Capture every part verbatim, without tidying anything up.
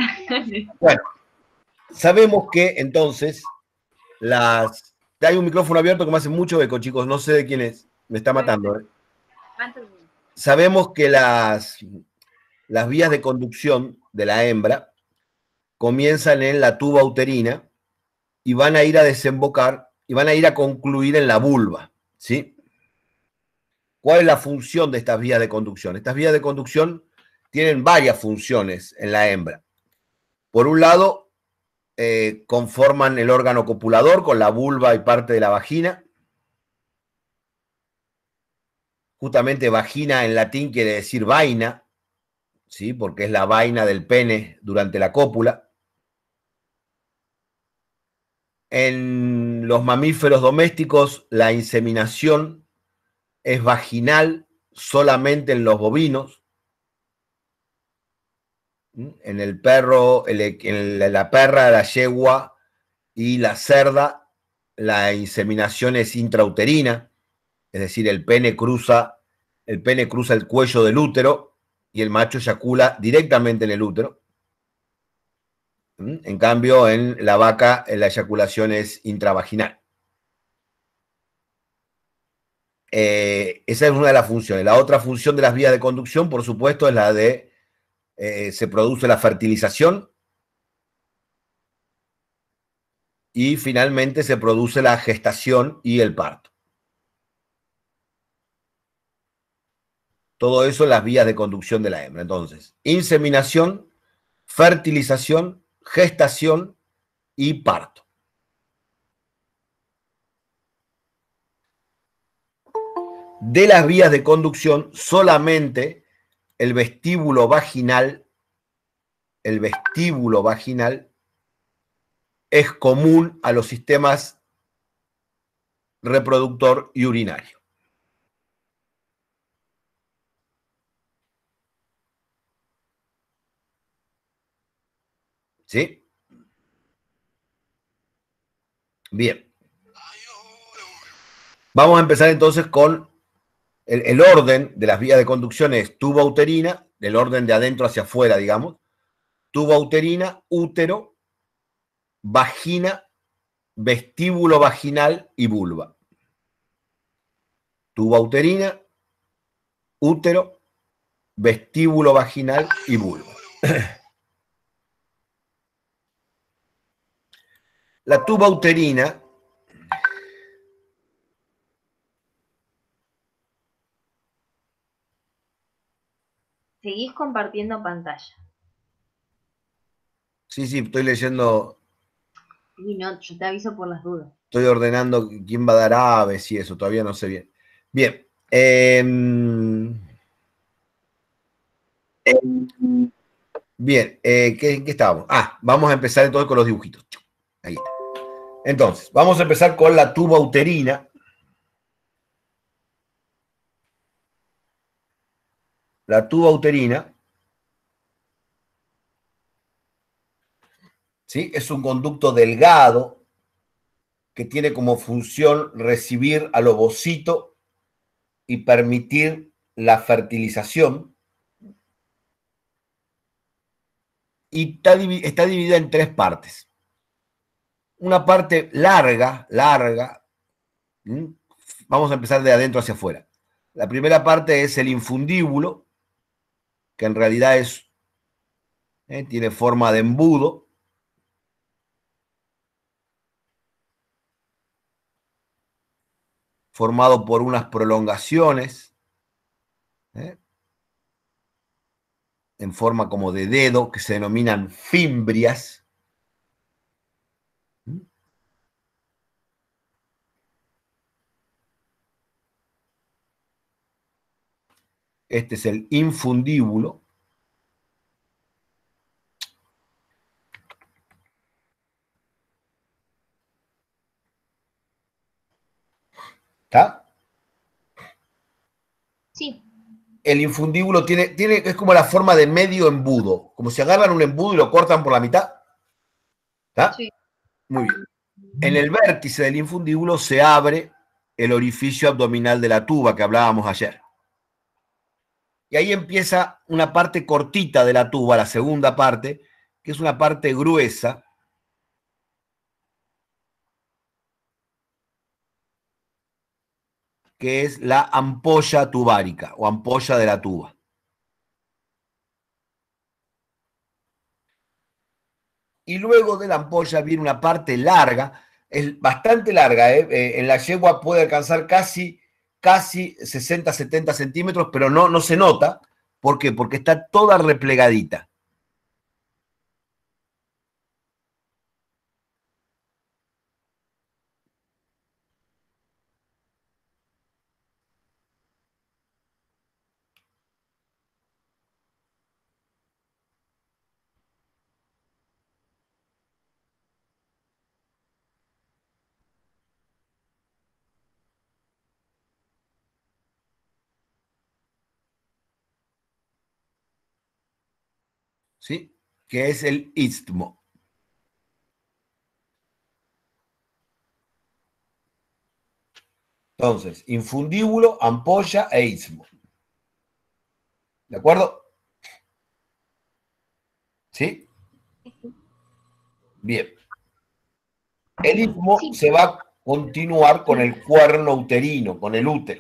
Bueno, sabemos que entonces las... Hay un micrófono abierto que me hace mucho eco, chicos, no sé de quién es, me está matando. ¿eh? Sabemos que las, las vías de conducción de la hembra comienzan en la tuba uterina y van a ir a desembocar y van a ir a concluir en la vulva, ¿sí? ¿Cuál es la función de estas vías de conducción? Estas vías de conducción tienen varias funciones en la hembra. Por un lado, eh, conforman el órgano copulador con la vulva y parte de la vagina. Justamente vagina en latín quiere decir vaina, ¿sí? Porque es la vaina del pene durante la cópula. En los mamíferos domésticos, la inseminación es vaginal solamente en los bovinos. En el perro, en la perra, la yegua y la cerda, la inseminación es intrauterina, es decir, el pene cruza, el pene cruza el cuello del útero y el macho eyacula directamente en el útero. En cambio, en la vaca, la eyaculación es intravaginal. Eh, esa es una de las funciones. La otra función de las vías de conducción, por supuesto, es la de eh, se produce la fertilización y finalmente se produce la gestación y el parto. Todo eso en las vías de conducción de la hembra. Entonces, inseminación, fertilización, gestación y parto. De las vías de conducción, solamente el vestíbulo vaginal, el vestíbulo vaginal es común a los sistemas reproductor y urinario. ¿Sí? Bien. Vamos a empezar entonces con el, el orden de las vías de conducción es tuba uterina, del orden de adentro hacia afuera, digamos, tuba uterina, útero, vagina, vestíbulo vaginal y vulva. Tuba uterina, útero, vestíbulo vaginal y vulva. La tuba uterina Seguís compartiendo pantalla. Sí, sí, estoy leyendo. Y no, yo te aviso por las dudas. Estoy ordenando quién va a dar aves y eso, todavía no sé bien. Bien. Eh, bien, eh, ¿qué, ¿qué estábamos? Ah, vamos a empezar entonces con los dibujitos. Ahí está. Entonces, vamos a empezar con la tuba uterina. La tuba uterina, ¿sí? Es un conducto delgado que tiene como función recibir al ovocito y permitir la fertilización. Y está, está dividida en tres partes. Una parte larga, larga, ¿sí? Vamos a empezar de adentro hacia afuera. La primera parte es el infundíbulo, que en realidad es, eh, tiene forma de embudo. Formado por unas prolongaciones, ¿eh? en forma como de dedo, que se denominan fimbrias. Este es el infundíbulo. ¿Está? Sí. El infundíbulo tiene, tiene, es como la forma de medio embudo, como si agarran un embudo y lo cortan por la mitad. ¿Está? Sí. Muy bien. En el vértice del infundíbulo se abre el orificio abdominal de la tuba que hablábamos ayer. Y ahí empieza una parte cortita de la tuba, la segunda parte, que es una parte gruesa, que es la ampolla tubárica o ampolla de la tuba. Y luego de la ampolla viene una parte larga, es bastante larga, ¿eh? Eh, en la yegua puede alcanzar casi, casi sesenta, setenta centímetros, pero no, no se nota. ¿Por qué? Porque está toda replegadita. ¿Sí? Que es el istmo. Entonces, infundíbulo, ampolla e istmo. ¿De acuerdo? ¿Sí? Bien. El istmo Sí. se va a continuar con el cuerno uterino, con el útero.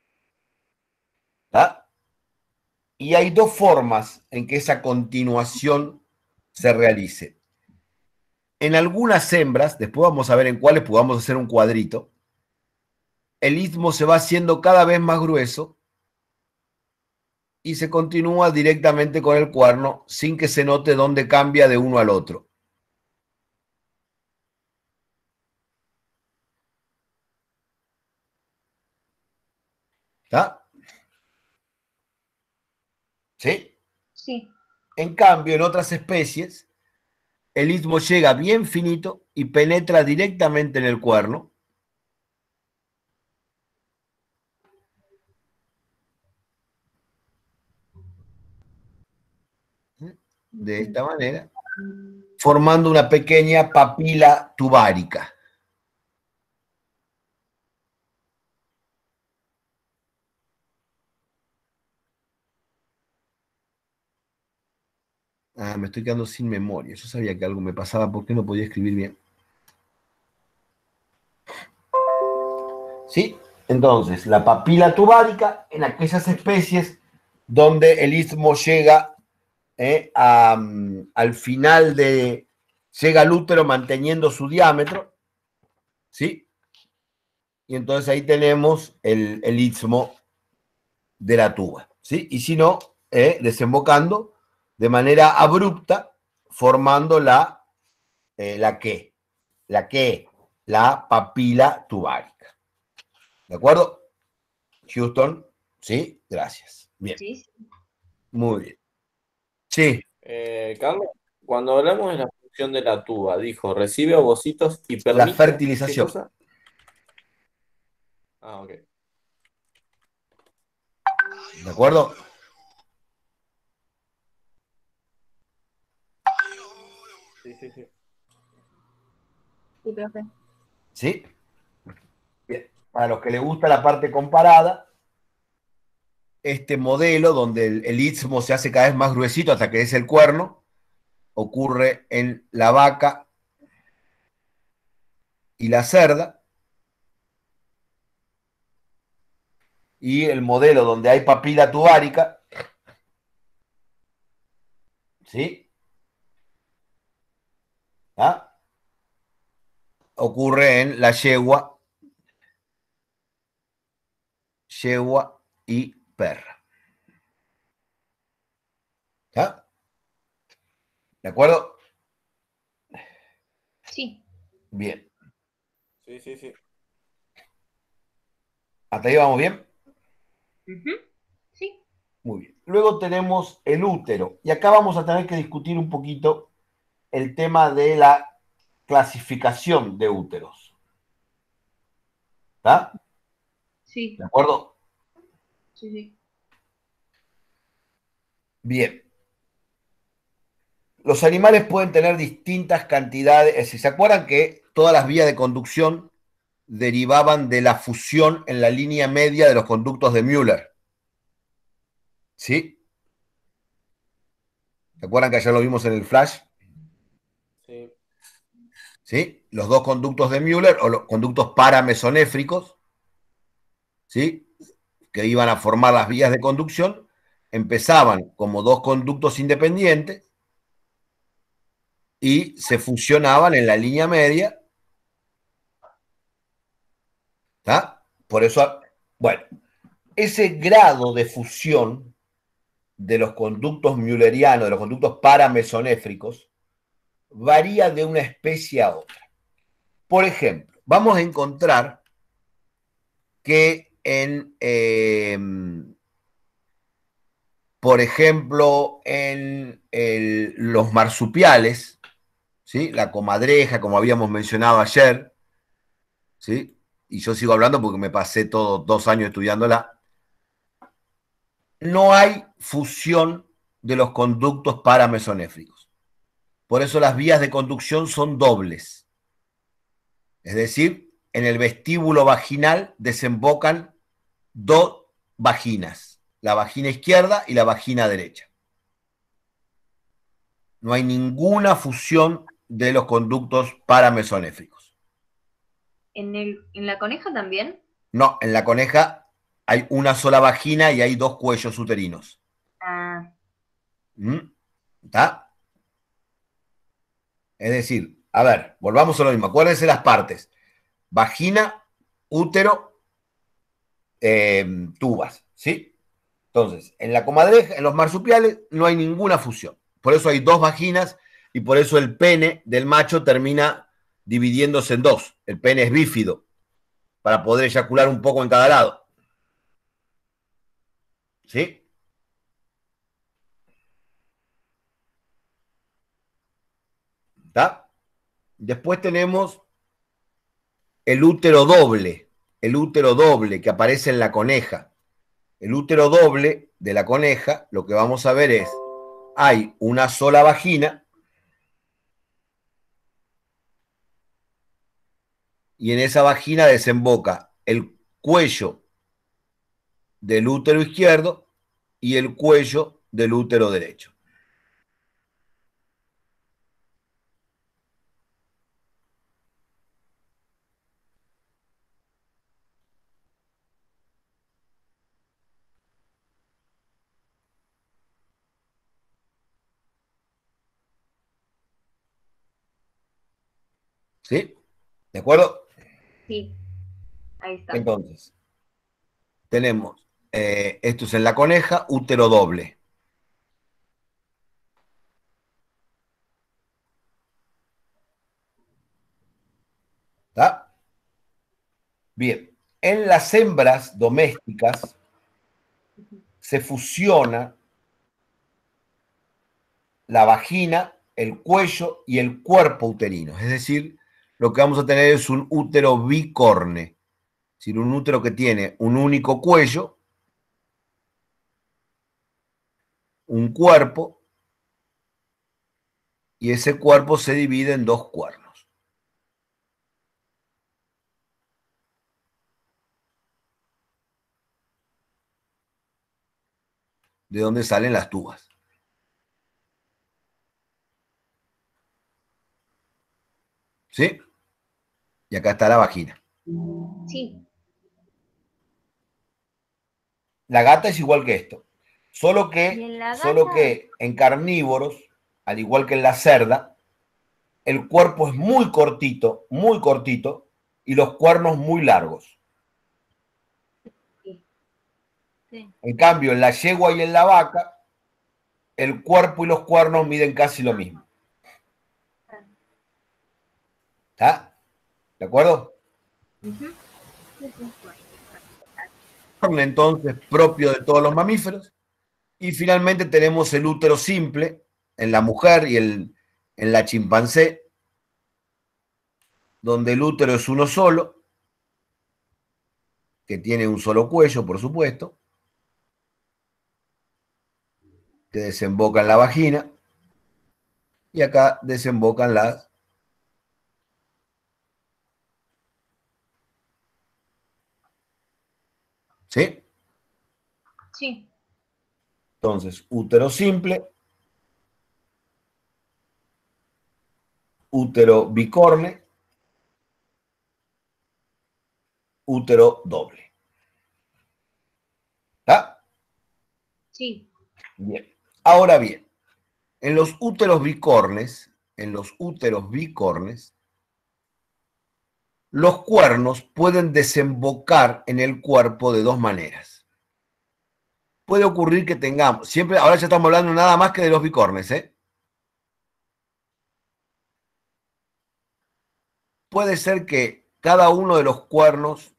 ¿Ah? Y hay dos formas en que esa continuación se realice. En algunas hembras, después vamos a ver en cuáles podamos hacer un cuadrito, el istmo se va haciendo cada vez más grueso y se continúa directamente con el cuerno sin que se note dónde cambia de uno al otro. ¿Está? ¿Sí? Sí. En cambio, en otras especies, el istmo llega bien finito y penetra directamente en el cuerno. De esta manera, formando una pequeña papila tubárica. Ah, me estoy quedando sin memoria. Yo sabía que algo me pasaba porque no podía escribir bien. ¿Sí? Entonces, la papila tubárica en aquellas especies donde el istmo llega eh, a, um, al final de... llega al útero manteniendo su diámetro. ¿Sí? Y entonces ahí tenemos el, el istmo de la tuba. ¿Sí? Y si no, eh, desembocando de manera abrupta, formando la, eh, la que, la que, la papila tubárica. ¿De acuerdo? Houston, sí, gracias. Bien, Sí. muy bien. Sí, Eh, Carlos, cuando hablamos de la función de la tuba, dijo, recibe ovocitos y la permite, ¿qué fertilización. cosa? Ah, ok. ¿De acuerdo? Sí, sí, sí. Sí, profe. Sí. Bien. Para los que les gusta la parte comparada, este modelo donde el, el istmo se hace cada vez más gruesito hasta que es el cuerno, ocurre en la vaca y la cerda. Y el modelo donde hay papila tubárica, ¿sí? ¿Ah? Ocurre en la yegua, yegua y perra. ¿Ah? ¿De acuerdo? Sí. Bien. Sí, sí, sí. ¿Hasta ahí vamos bien? Ujú. Sí. Muy bien. Luego tenemos el útero. Y acá vamos a tener que discutir un poquito el tema de la clasificación de úteros. ¿Está? Sí. ¿De acuerdo? Sí, sí. Bien. Los animales pueden tener distintas cantidades. ¿Se acuerdan que todas las vías de conducción derivaban de la fusión en la línea media de los conductos de Müller? ¿Sí? ¿Se acuerdan que ayer lo vimos en el flash? ¿sí? Los dos conductos de Müller o los conductos paramesonéfricos, ¿sí? Que iban a formar las vías de conducción, empezaban como dos conductos independientes y se fusionaban en la línea media. ¿Está? Por eso, bueno, ese grado de fusión de los conductos müllerianos, de los conductos paramesonéfricos, varía de una especie a otra. Por ejemplo, vamos a encontrar que en, eh, por ejemplo, en el, los marsupiales, ¿sí? La comadreja, como habíamos mencionado ayer, ¿sí? Y yo sigo hablando porque me pasé todos dos años estudiándola, no hay fusión de los conductos paramesonéfricos. Por eso las vías de conducción son dobles. Es decir, en el vestíbulo vaginal desembocan dos vaginas, la vagina izquierda y la vagina derecha. No hay ninguna fusión de los conductos paramesonéfricos. ¿En, el, ¿En la coneja también? No, en la coneja hay una sola vagina y hay dos cuellos uterinos. Ah. ¿Mm? ¿Está? Es decir, a ver, volvamos a lo mismo. Acuérdense las partes. Vagina, útero, eh, tubas, ¿sí? Entonces, en la comadreja, en los marsupiales, no hay ninguna fusión. Por eso hay dos vaginas y por eso el pene del macho termina dividiéndose en dos. El pene es bífido para poder eyacular un poco en cada lado. ¿Sí? ¿Está? Después tenemos el útero doble, el útero doble que aparece en la coneja. El útero doble de la coneja, lo que vamos a ver es, hay una sola vagina y en esa vagina desemboca el cuello del útero izquierdo y el cuello del útero derecho. ¿Sí? ¿De acuerdo? Sí, ahí está. Entonces, tenemos, eh, esto es en la coneja, útero doble. ¿Está? Bien, en las hembras domésticas se fusiona la vagina, el cuello y el cuerpo uterino. Es decir, lo que vamos a tener es un útero bicorne. Es decir, un útero que tiene un único cuello, un cuerpo, y ese cuerpo se divide en dos cuernos. De donde salen las tubas. ¿Sí? Y acá está la vagina. Sí. La gata es igual que esto. Solo ¿Y que, en la solo gata? que en carnívoros, al igual que en la cerda, el cuerpo es muy cortito, muy cortito, y los cuernos muy largos. Sí. Sí. En cambio, en la yegua y en la vaca, el cuerpo y los cuernos miden casi lo mismo. ¿Está? ¿De acuerdo? Uh-huh. Entonces, propio de todos los mamíferos. Y finalmente tenemos el útero simple en la mujer y el, en la chimpancé, donde el útero es uno solo, que tiene un solo cuello, por supuesto, que desemboca en la vagina, y acá desembocan las... ¿Sí? Sí. Entonces, útero simple, útero bicorne, útero doble. ¿Está? Sí. Bien. Ahora bien, en los úteros bicornes, en los úteros bicornes, los cuernos pueden desembocar en el cuerpo de dos maneras. Puede ocurrir que tengamos, siempre, ahora ya estamos hablando nada más que de los bicornes, ¿eh? Puede ser que cada uno de los cuernos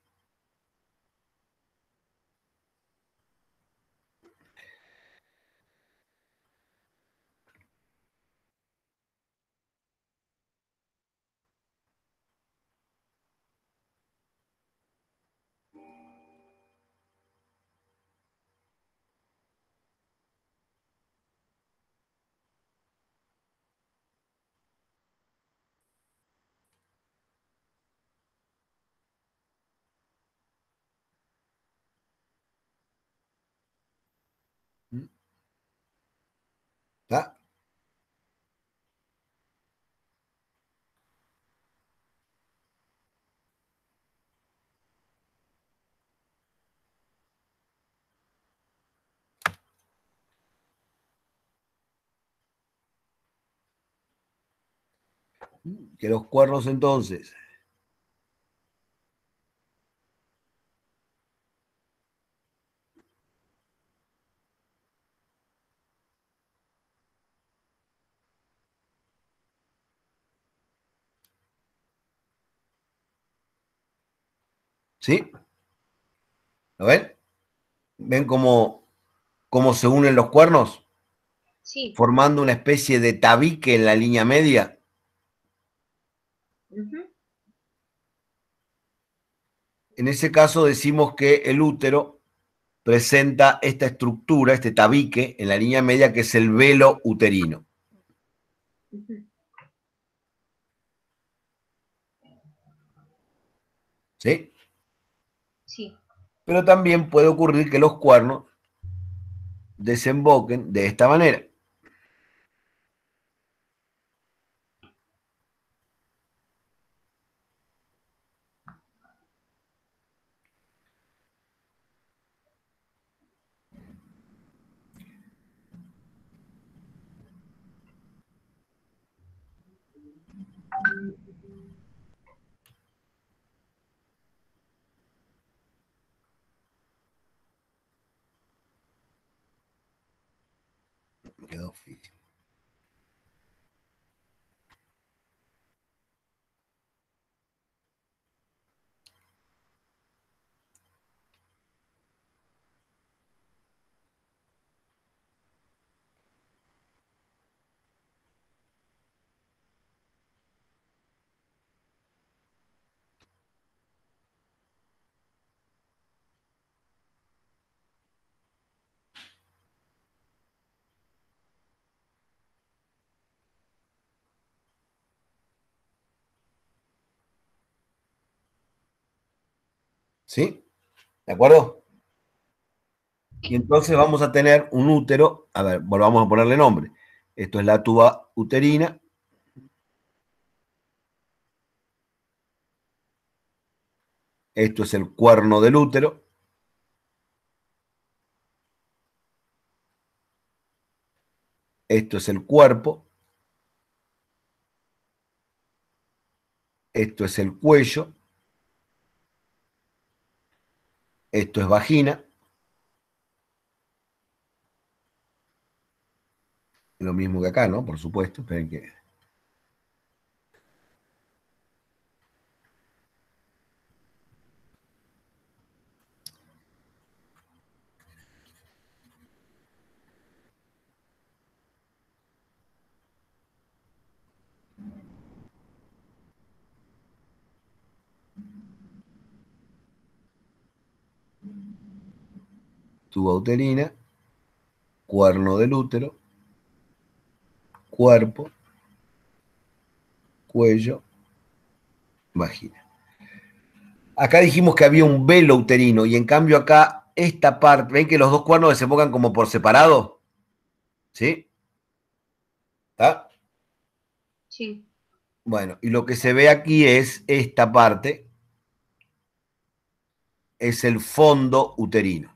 ¿tá? Que los cuernos entonces ¿sí? ¿Lo ven? ¿Ven cómo, cómo se unen los cuernos? Sí. Formando una especie de tabique en la línea media. Uh-huh. En ese caso decimos que el útero presenta esta estructura, este tabique en la línea media, que es el velo uterino. Uh-huh. ¿Sí? Sí. Pero también puede ocurrir que los cuernos desemboquen de esta manera. Me quedó difícil. ¿Sí? ¿De acuerdo? Y entonces vamos a tener un útero, a ver, volvamos a ponerle nombre. Esto es la tuba uterina. Esto es el cuerno del útero. Esto es el cuerpo. Esto es el cuello. Esto es vagina. Lo mismo que acá, ¿no? Por supuesto. Esperen que... Tuba uterina, cuerno del útero, cuerpo, cuello, vagina. Acá dijimos que había un velo uterino y en cambio acá esta parte, ¿ven que los dos cuernos desembocan como por separado? ¿Sí? ¿Está? Sí. Bueno, y lo que se ve aquí es esta parte, es el fondo uterino.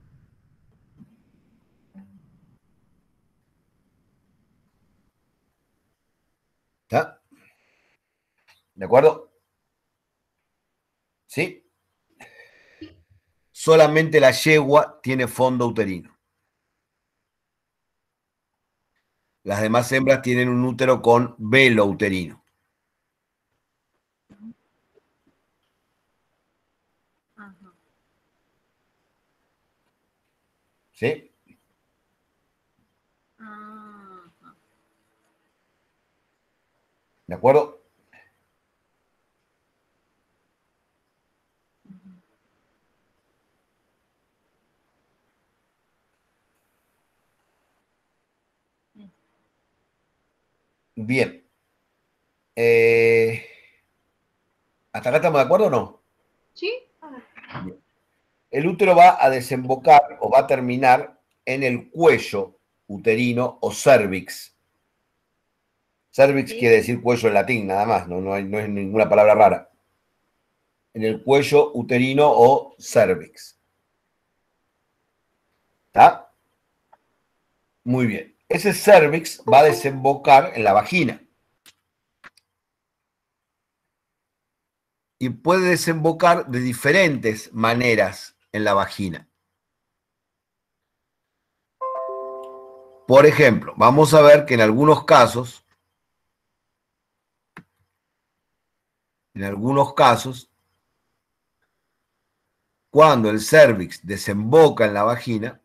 ¿Está? ¿De acuerdo? ¿Sí? Solamente la yegua tiene fondo uterino. Las demás hembras tienen un útero con velo uterino. Ajá. ¿Sí? Ajá. ¿De acuerdo? Bien. Eh, ¿Hasta acá estamos de acuerdo o no? ¿Sí? Bien. El útero va a desembocar o va a terminar en el cuello uterino o cervix. Cervix Sí. quiere decir cuello en latín, nada más, no, no, hay, no es ninguna palabra rara. En el cuello uterino o cervix. ¿Está? Muy bien. Ese cervix va a desembocar en la vagina. Y puede desembocar de diferentes maneras en la vagina. Por ejemplo, vamos a ver que en algunos casos, en algunos casos, cuando el cervix desemboca en la vagina,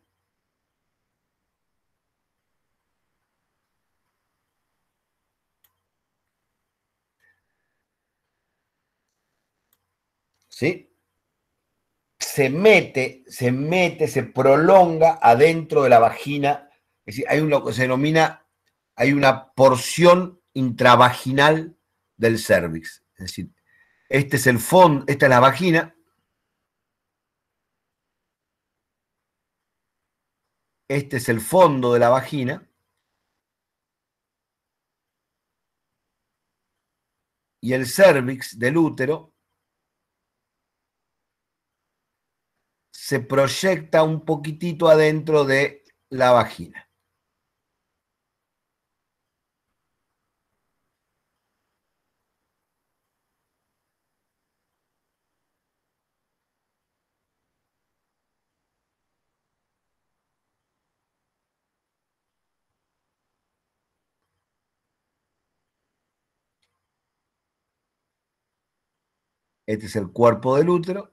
¿sí? Se mete, se mete, se prolonga adentro de la vagina. Es decir, hay lo que se denomina, hay una porción intravaginal del cervix. Es decir, este es el fondo, esta es la vagina. Este es el fondo de la vagina. Y el cervix del útero se proyecta un poquitito adentro de la vagina. Este es el cuerpo del útero.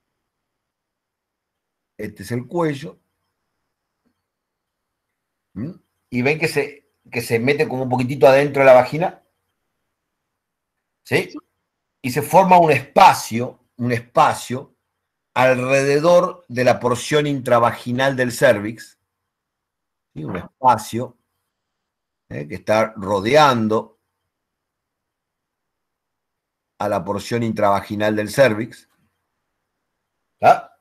Este es el cuello. ¿Mm? Y ven que se, que se mete como un poquitito adentro de la vagina. ¿Sí? Y se forma un espacio, un espacio alrededor de la porción intravaginal del cervix. ¿Sí? Un espacio ¿eh? que está rodeando a la porción intravaginal del cervix. ¿Ah?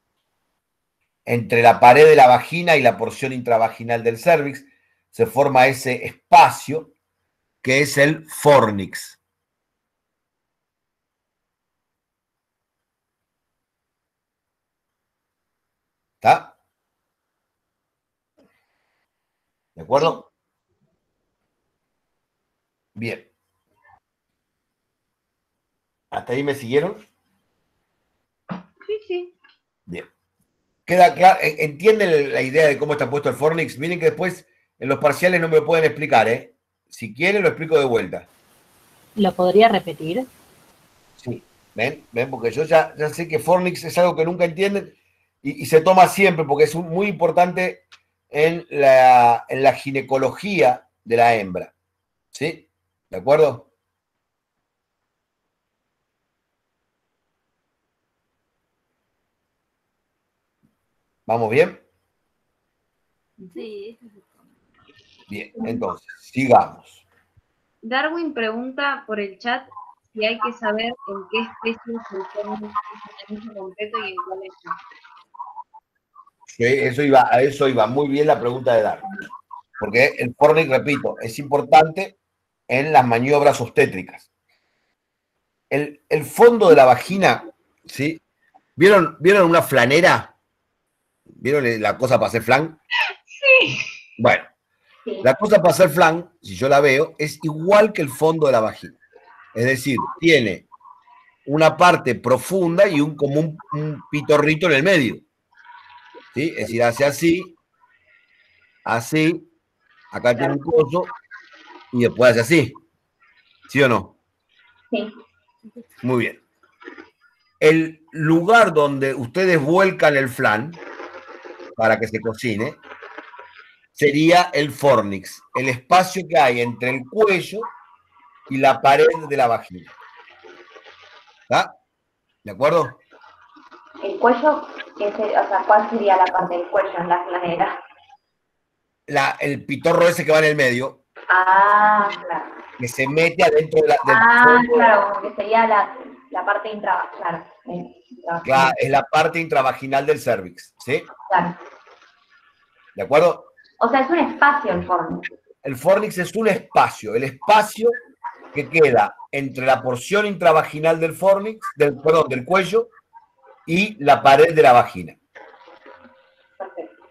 Entre la pared de la vagina y la porción intravaginal del cervix se forma ese espacio que es el fornix. ¿Está? ¿De acuerdo? Bien. ¿Hasta ahí me siguieron? Sí, sí. Bien. ¿Queda claro? ¿Entienden la idea de cómo está puesto el fornix? Miren que después en los parciales no me lo pueden explicar, ¿eh? Si quieren lo explico de vuelta. ¿Lo podría repetir? Sí. ¿Ven? ¿Ven? Porque yo ya, ya sé que fornix es algo que nunca entienden y, y se toma siempre porque es un, muy importante en la, en la ginecología de la hembra. ¿Sí? ¿De acuerdo? ¿Vamos bien? Sí. Bien, entonces, sigamos. Darwin pregunta por el chat si hay que saber en qué especies el fornix es el anillo completo y en cuáles no. Sí, eso iba, a eso iba muy bien la pregunta de Darwin. Porque el fornix, repito, es importante en las maniobras obstétricas. El, el fondo de la vagina, ¿sí? ¿Vieron, ¿Vieron una flanera? ¿Vieron la cosa para hacer flan? Sí. Bueno, la cosa para hacer flan, si yo la veo, es igual que el fondo de la vagina. Es decir, tiene una parte profunda y un, como un, un pitorrito en el medio. ¿Sí? Es decir, hace así, así, acá tiene un coso y después hace así. ¿Sí o no? Sí. Muy bien. El lugar donde ustedes vuelcan el flan para que se cocine sería el fornix, el espacio que hay entre el cuello y la pared de la vagina. ¿Está? ¿De acuerdo? El cuello, ese, o sea, ¿cuál sería la parte del cuello en la flanera? La, el pitorro ese que va en el medio, Ah, claro. que se mete adentro de la, del Ah, fondo. claro, como que sería la, la parte intra, claro. intra- Claro, es la parte intravaginal del cervix, ¿sí? claro. ¿De acuerdo? O sea, es un espacio el forno. El fornix es un espacio, el espacio que queda entre la porción intravaginal del fornix, del, perdón, del cuello y la pared de la vagina. Perfecto.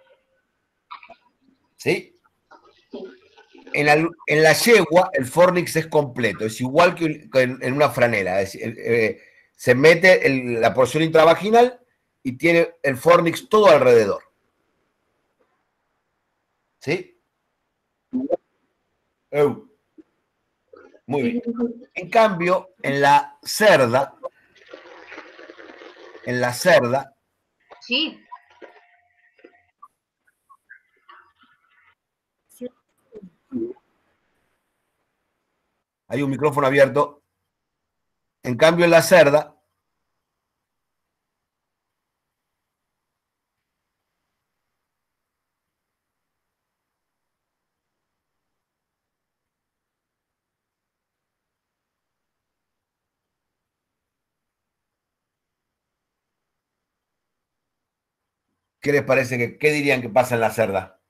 ¿Sí? En la, en la yegua el fornix es completo, es igual que en, en una franela. Es decir, eh, se mete el, la porción intravaginal y tiene el fornix todo alrededor. ¿Sí? Uh. Muy bien. En cambio, en la cerda, en la cerda, Sí. hay un micrófono abierto. En cambio, en la cerda, ¿qué les parece que, qué dirían que pasa en la cerda?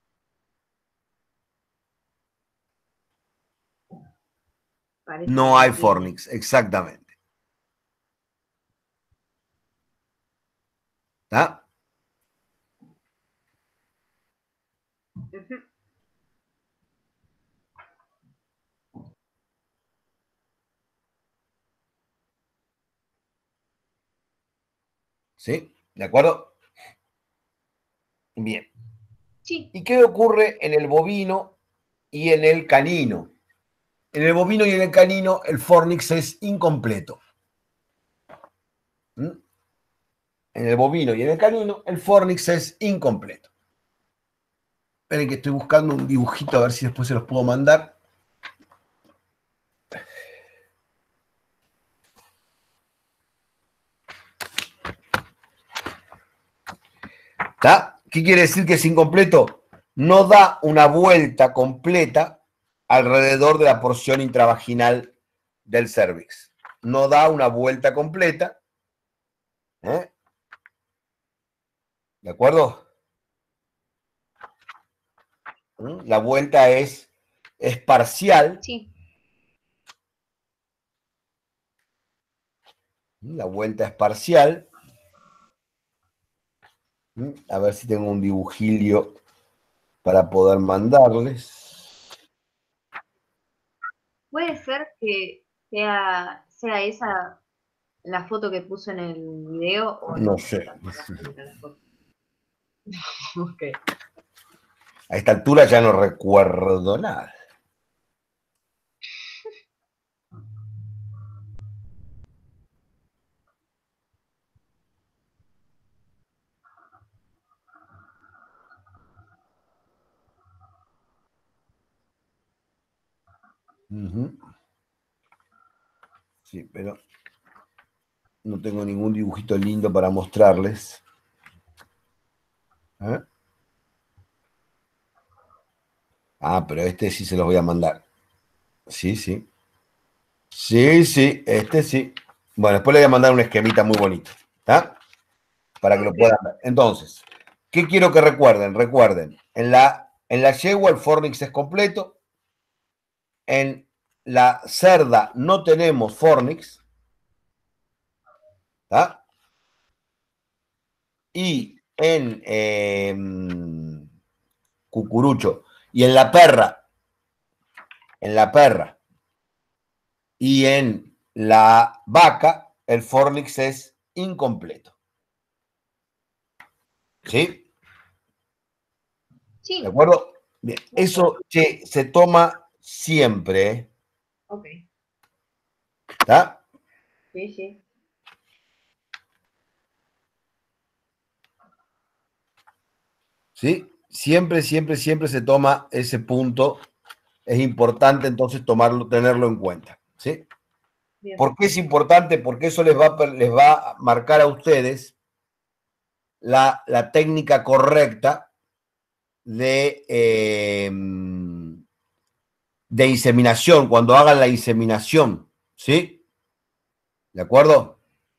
Parece No hay que tiene. fornix, exactamente. ¿Está? Ujú. ¿Sí? ¿De acuerdo? Bien. Sí. ¿Y qué ocurre en el bovino y en el canino? En el bovino y en el canino el fornix es incompleto. ¿Mm? En el bovino y en el canino el fornix es incompleto. Esperen que estoy buscando un dibujito a ver si después se los puedo mandar. ¿Está? ¿Qué quiere decir que es incompleto? No da una vuelta completa alrededor de la porción intravaginal del cervix. No da una vuelta completa. ¿Eh? ¿De acuerdo? ¿Mm? La vuelta es, es parcial. Sí. La vuelta es parcial. ¿Mm? A ver si tengo un dibujillo para poder mandarles. Puede ser que sea, sea esa la foto que puso en el video o No sé. La foto. Ok. A esta altura ya no recuerdo nada. Uh-huh. Sí, pero no tengo ningún dibujito lindo para mostrarles. ¿Eh? Ah, pero este sí se los voy a mandar. Sí, sí. Sí, sí, este sí. Bueno, después le voy a mandar un esquemita muy bonito. ¿Está? Para que lo puedan ver. Entonces, ¿qué quiero que recuerden? Recuerden, en la, en la yegua el fornix es completo. En la cerda no tenemos fornix, ¿tá? Y en eh, cucurucho, y en la perra, en la perra, y en la vaca, el fornix es incompleto. ¿Sí? Sí. ¿De acuerdo? Bien. Eso, che, se toma siempre, ¿eh? Ok. ¿Está? Sí, sí. ¿Sí? Siempre, siempre, siempre se toma ese punto. Es importante entonces tomarlo, tenerlo en cuenta. ¿Sí? Bien. ¿Por qué es importante? Porque eso les va, a- les va a marcar a ustedes la, la técnica correcta de, eh, de inseminación, cuando hagan la inseminación. ¿Sí? ¿De acuerdo?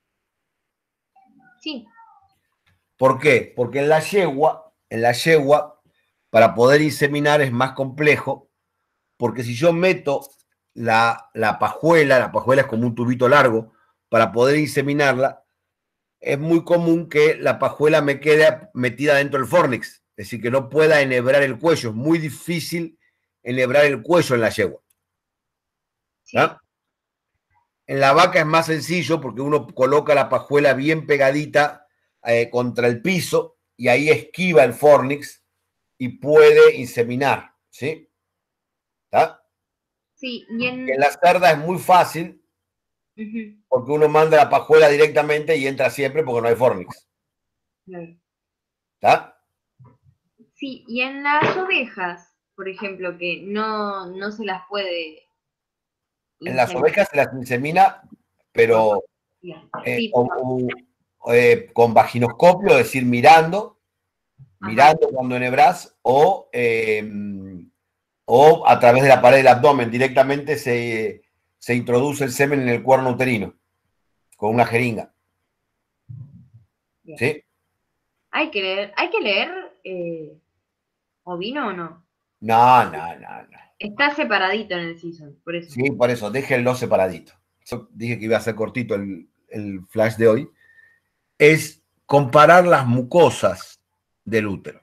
Sí. ¿Por qué? Porque en la yegua, en la yegua, para poder inseminar es más complejo, porque si yo meto la, la pajuela, la pajuela es como un tubito largo, para poder inseminarla, es muy común que la pajuela me quede metida dentro del fornix, es decir, que no pueda enhebrar el cuello, es muy difícil enhebrar el cuello en la yegua. Sí. ¿Ah? En la vaca es más sencillo porque uno coloca la pajuela bien pegadita eh, contra el piso y ahí esquiva el fornix y puede inseminar, ¿sí? ¿Está? Sí. Y en... En la cerda es muy fácil Ujú. porque uno manda la pajuela directamente y entra siempre porque no hay fornix. Claro. ¿Está? Sí, y en las ovejas, por ejemplo, que no, no se las puede En las inseminar. ovejas se las insemina, pero eh, Sí, o- o, eh, con vaginoscopio, es decir, mirando, mirando cuando enhebras, o, eh, o a través de la pared del abdomen, directamente se, se introduce el semen en el cuerno uterino, con una jeringa. bien. ¿Sí? Hay que leer, hay que leer eh, ovino o no. No, no, no, no. Está separadito en el season, por eso. Sí, por eso, déjenlo separadito. Yo dije que iba a ser cortito el, el flash de hoy. Es comparar las mucosas del útero.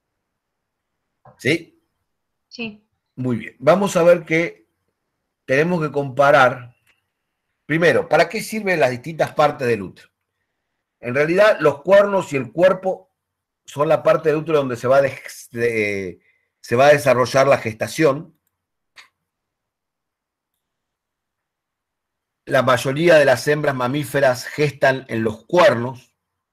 ¿Sí? Sí. Muy bien. Vamos a ver que tenemos que comparar. Primero, ¿para qué sirven las distintas partes del útero? En realidad, los cuernos y el cuerpo son la parte del útero donde se va, de, de, se va a desarrollar la gestación. La mayoría de las hembras mamíferas gestan en los cuernos.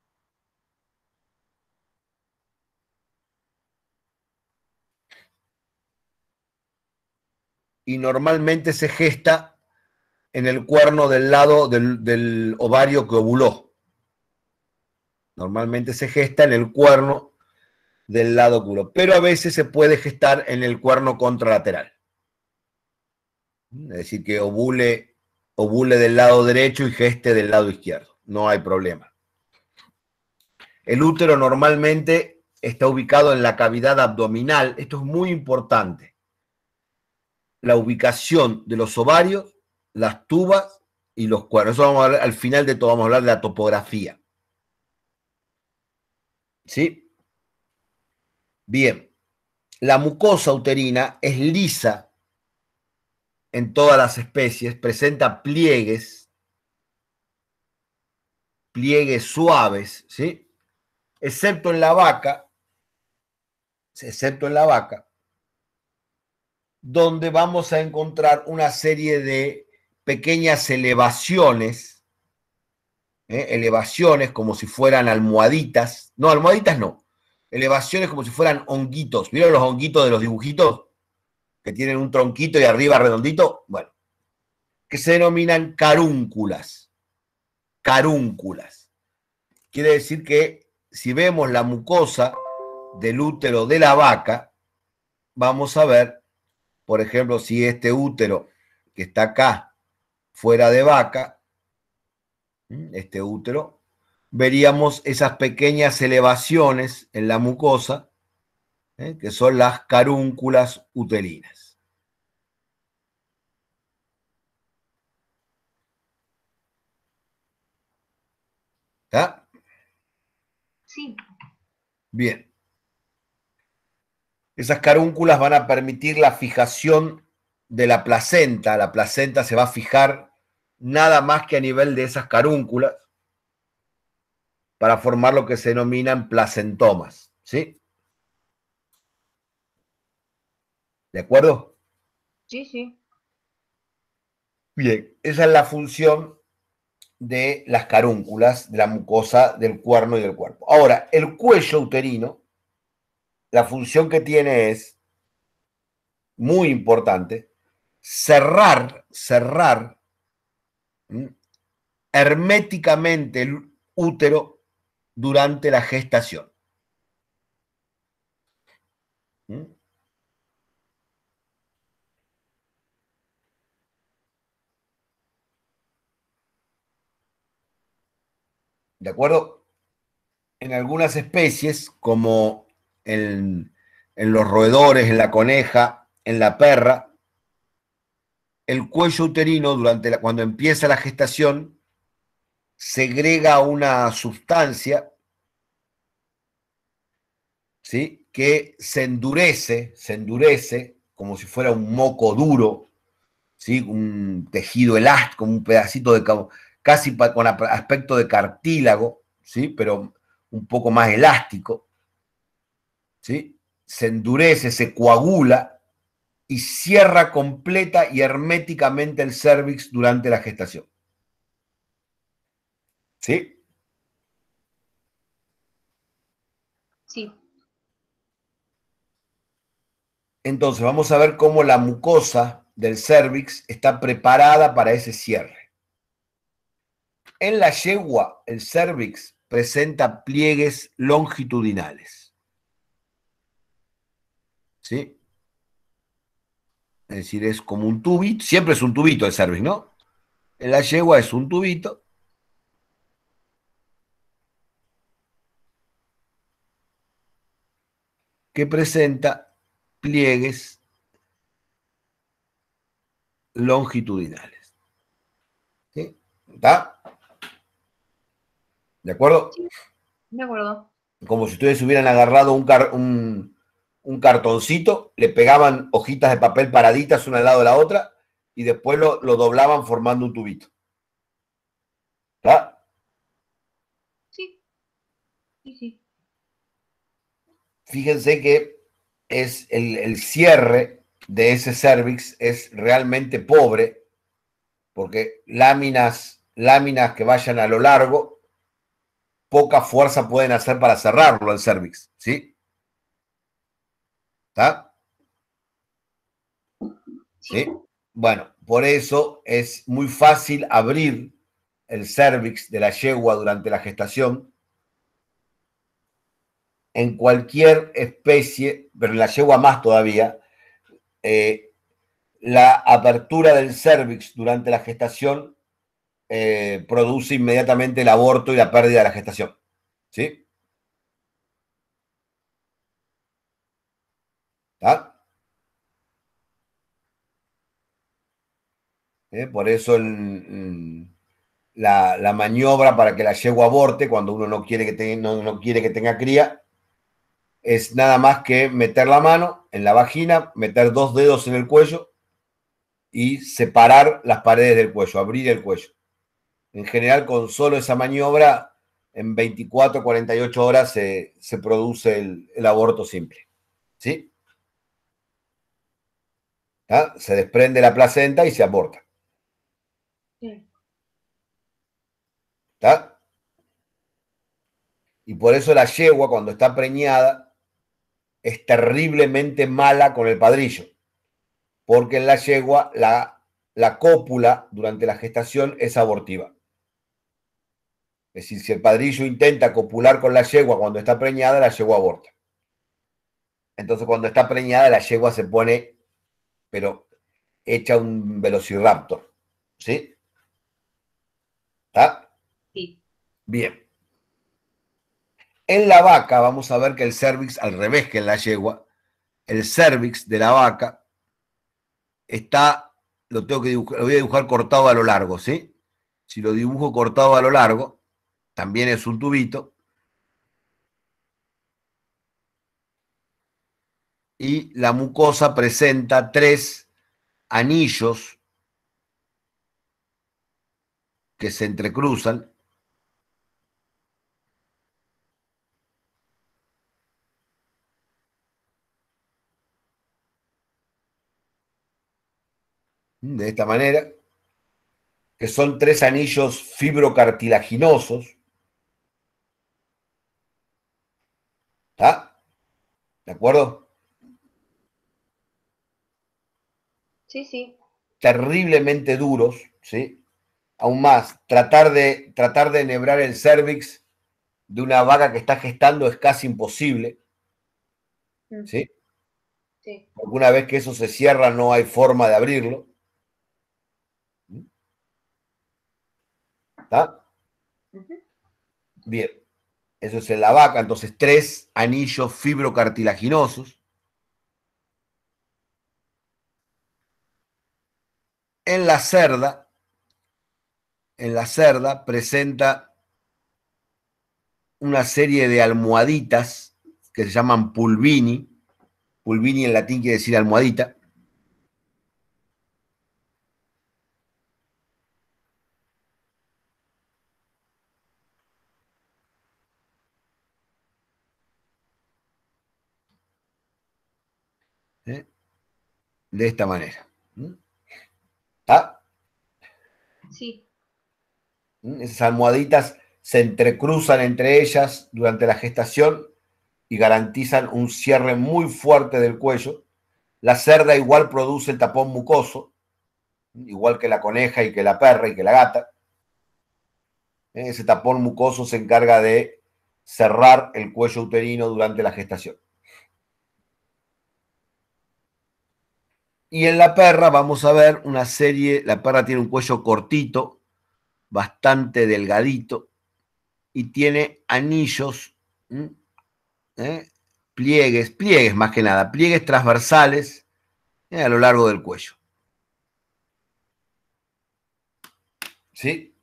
Y normalmente se gesta en el cuerno del lado del, del ovario que ovuló. Normalmente se gesta en el cuerno del lado oscuro, pero a veces se puede gestar en el cuerno contralateral. Es decir, que ovule, ovule del lado derecho y geste del lado izquierdo. No hay problema. El útero normalmente está ubicado en la cavidad abdominal. Esto es muy importante. La ubicación de los ovarios, las tubas y los cuernos. Eso vamos a hablar, al final de todo vamos a hablar de la topografía. ¿Sí? Bien. La mucosa uterina es lisa en todas las especies, presenta pliegues, pliegues suaves, ¿sí? Excepto en la vaca, excepto en la vaca, donde vamos a encontrar una serie de pequeñas elevaciones, ¿eh? elevaciones como si fueran almohaditas, no, almohaditas no, elevaciones como si fueran honguitos. ¿Vieron los honguitos de los dibujitos? Que tienen un tronquito y arriba redondito, bueno, que se denominan carúnculas. Carúnculas. Quiere decir que si vemos la mucosa del útero de la vaca, vamos a ver, por ejemplo, si este útero que está acá, fuera de vaca, este útero, veríamos esas pequeñas elevaciones en la mucosa, ¿eh? que son las carúnculas uterinas. ¿Está? Sí. Bien. Esas carúnculas van a permitir la fijación de la placenta. La placenta se va a fijar nada más que a nivel de esas carúnculas para formar lo que se denominan placentomas. ¿Sí? ¿De acuerdo? Sí, sí. Bien, esa es la función de las carúnculas, de la mucosa del cuerno y del cuerpo. Ahora, el cuello uterino, la función que tiene es muy importante, cerrar, cerrar ¿m? herméticamente el útero durante la gestación. ¿M? ¿De acuerdo? En algunas especies, como en, en los roedores, en la coneja, en la perra, el cuello uterino, durante la, cuando empieza la gestación, segrega una sustancia, ¿sí?, que se endurece, se endurece como si fuera un moco duro, ¿sí?, un tejido elástico, un pedacito de casi con aspecto de cartílago, ¿sí?, pero un poco más elástico, ¿sí?, se endurece, se coagula y cierra completa y herméticamente el cérvix durante la gestación. ¿Sí? Sí. Entonces vamos a ver cómo la mucosa del cérvix está preparada para ese cierre. En la yegua, el cérvix presenta pliegues longitudinales. ¿Sí? Es decir, es como un tubito, siempre es un tubito el cérvix, ¿no? En la yegua es un tubito. Que presenta pliegues longitudinales. ¿Sí? ¿Está? ¿De acuerdo? Sí, de acuerdo. Como si ustedes hubieran agarrado un, car un, un cartoncito, le pegaban hojitas de papel paraditas una al lado de la otra y después lo, lo doblaban formando un tubito. ¿Está? Sí. Sí, sí. Fíjense que es el, el cierre de ese cérvix es realmente pobre, porque láminas, láminas que vayan a lo largo, poca fuerza pueden hacer para cerrarlo el cérvix, ¿sí? ¿Está? ¿Sí? Bueno, por eso es muy fácil abrir el cérvix de la yegua durante la gestación en cualquier especie, pero en la yegua más todavía, eh, la apertura del cérvix durante la gestación eh, produce inmediatamente el aborto y la pérdida de la gestación. ¿Sí? ¿Está? ¿Eh? Por eso el, la, la maniobra para que la yegua aborte, cuando uno no quiere que, te, no, no quiere que tenga cría, es nada más que meter la mano en la vagina, meter dos dedos en el cuello y separar las paredes del cuello, abrir el cuello. En general, con solo esa maniobra, en veinticuatro a cuarenta y ocho horas se, se produce el, el aborto simple. ¿Sí? ¿Ah? Se desprende la placenta y se aborta. Sí. ¿Está? Y por eso la yegua, cuando está preñada, es terriblemente mala con el padrillo. Porque en la yegua la, la cópula durante la gestación es abortiva. Es decir, si el padrillo intenta copular con la yegua cuando está preñada, la yegua aborta. Entonces, cuando está preñada, la yegua se pone, pero hecha un velociraptor. ¿Sí? ¿Está? Sí. Bien. En la vaca vamos a ver que el cérvix, al revés que en la yegua, el cérvix de la vaca está, lo tengo que dibujar, lo voy a dibujar cortado a lo largo, ¿sí? Si lo dibujo cortado a lo largo, también es un tubito. Y la mucosa presenta tres anillos que se entrecruzan. De esta manera, que son tres anillos fibrocartilaginosos. ¿Está? ¿De acuerdo? Sí, sí. Terriblemente duros, ¿sí? Aún más, tratar de, tratar de enhebrar el cérvix de una vaca que está gestando es casi imposible, ¿sí? Sí. Porque una vez que eso se cierra no hay forma de abrirlo. ¿Está? Uh-huh. Bien, eso es en la vaca, entonces tres anillos fibrocartilaginosos. En la cerda, en la cerda presenta una serie de almohaditas que se llaman pulvini. Pulvini en latín quiere decir almohadita. ¿Eh? De esta manera. ¿Ah? Sí. Esas almohaditas se entrecruzan entre ellas durante la gestación y garantizan un cierre muy fuerte del cuello. La cerda igual produce el tapón mucoso, igual que la coneja y que la perra y que la gata. Ese tapón mucoso se encarga de cerrar el cuello uterino durante la gestación. Y en la perra vamos a ver una serie, la perra tiene un cuello cortito, bastante delgadito, y tiene anillos, ¿eh? pliegues, pliegues más que nada, pliegues transversales ¿eh? a lo largo del cuello. ¿Sí?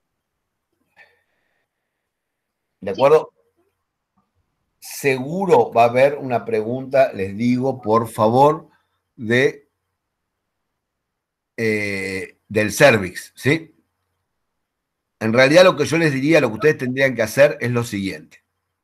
¿De acuerdo? Sí. Seguro va a haber una pregunta, les digo, por favor, de eh, del cervix, ¿sí? En realidad lo que yo les diría, lo que ustedes tendrían que hacer es lo siguiente.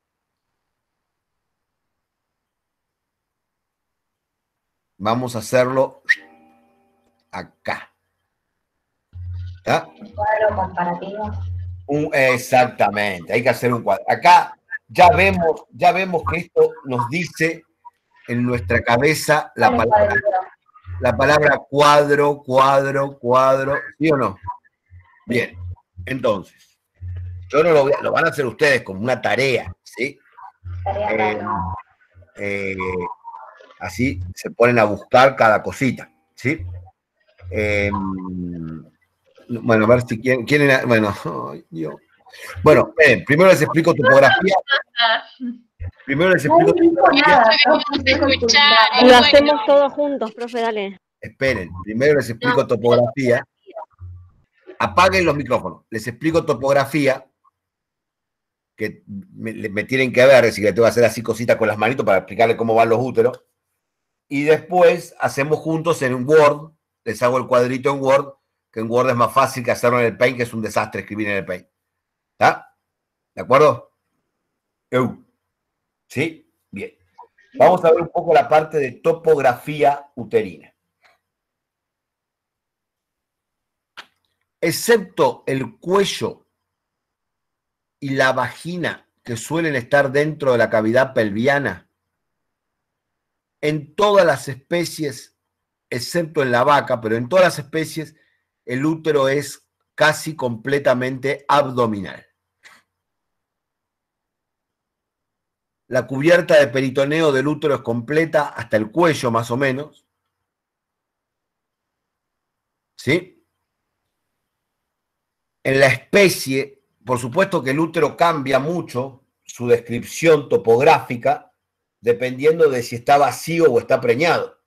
Vamos a hacerlo acá. ¿Ah? Un cuadro comparativo. Un, exactamente, hay que hacer un cuadro. Acá ya vemos, ya vemos que esto nos dice en nuestra cabeza la palabra, la palabra cuadro, cuadro, cuadro, ¿sí o no? Bien, entonces, yo no lo voy a, lo van a hacer ustedes como una tarea, ¿sí? Tarea Eh, eh, así se ponen a buscar cada cosita, ¿sí? Eh, bueno, a ver si quieren, quieren bueno, oh, Dios. Bueno, eh, primero les explico topografía. Primero les explico topografía. Lo hacemos todos juntos, profe, dale. Esperen, primero les explico topografía. Apaguen los micrófonos. Les explico topografía, que me, me tienen que ver, así que tengo que hacer así cositas con las manitos para explicarles cómo van los úteros. Y después hacemos juntos en Word, les hago el cuadrito en Word, que en Word es más fácil que hacerlo en el Paint, que es un desastre escribir en el Paint. ¿Está? ¿De acuerdo? ¿Sí? Bien. Vamos a ver un poco la parte de topografía uterina. Excepto el cuello y la vagina, que suelen estar dentro de la cavidad pelviana, en todas las especies, excepto en la vaca, pero en todas las especies, el útero es casi completamente abdominal. La cubierta de peritoneo del útero es completa hasta el cuello, más o menos. ¿Sí? En la especie, por supuesto que el útero cambia mucho su descripción topográfica dependiendo de si está vacío o está preñado.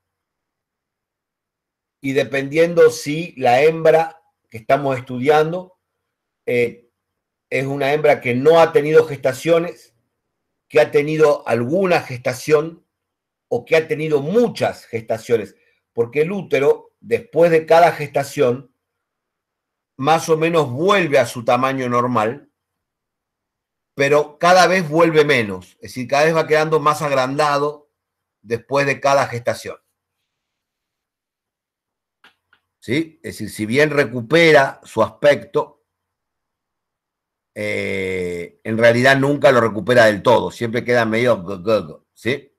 Y dependiendo si la hembra que estamos estudiando eh, es una hembra que no ha tenido gestaciones, que ha tenido alguna gestación o que ha tenido muchas gestaciones, porque el útero, después de cada gestación, más o menos vuelve a su tamaño normal, pero cada vez vuelve menos, es decir, cada vez va quedando más agrandado después de cada gestación. ¿Sí? Es decir, si bien recupera su aspecto, eh, en realidad nunca lo recupera del todo, siempre queda medio, ¿sí?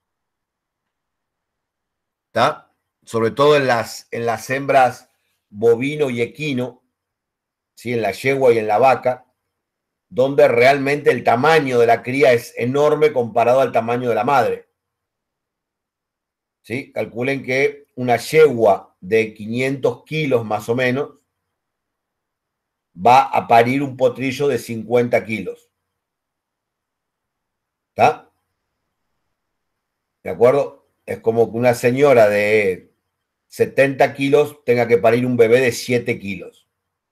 ¿Está? Sobre todo en las, en las hembras bovino y equino, ¿sí? En la yegua y en la vaca, donde realmente el tamaño de la cría es enorme comparado al tamaño de la madre. ¿Sí? Calculen que una yegua de quinientos kilos más o menos va a parir un potrillo de cincuenta kilos. ¿Está? ¿De acuerdo? Es como que una señora de setenta kilos tenga que parir un bebé de siete kilos.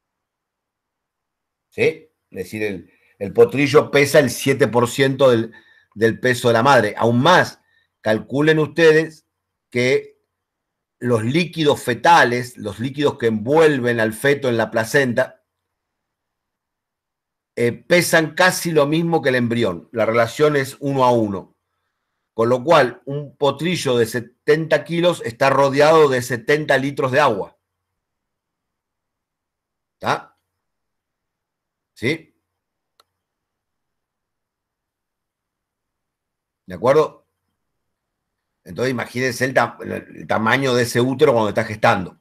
¿Sí? Es decir, el, el potrillo pesa el siete por ciento del, del peso de la madre. Aún más, calculen ustedes que los líquidos fetales, los líquidos que envuelven al feto en la placenta, eh, pesan casi lo mismo que el embrión. La relación es uno a uno. Con lo cual, un potrillo de setenta kilos está rodeado de setenta litros de agua. ¿Está? ¿Sí? ¿De acuerdo? Entonces imagínense el, ta el tamaño de ese útero cuando está gestando.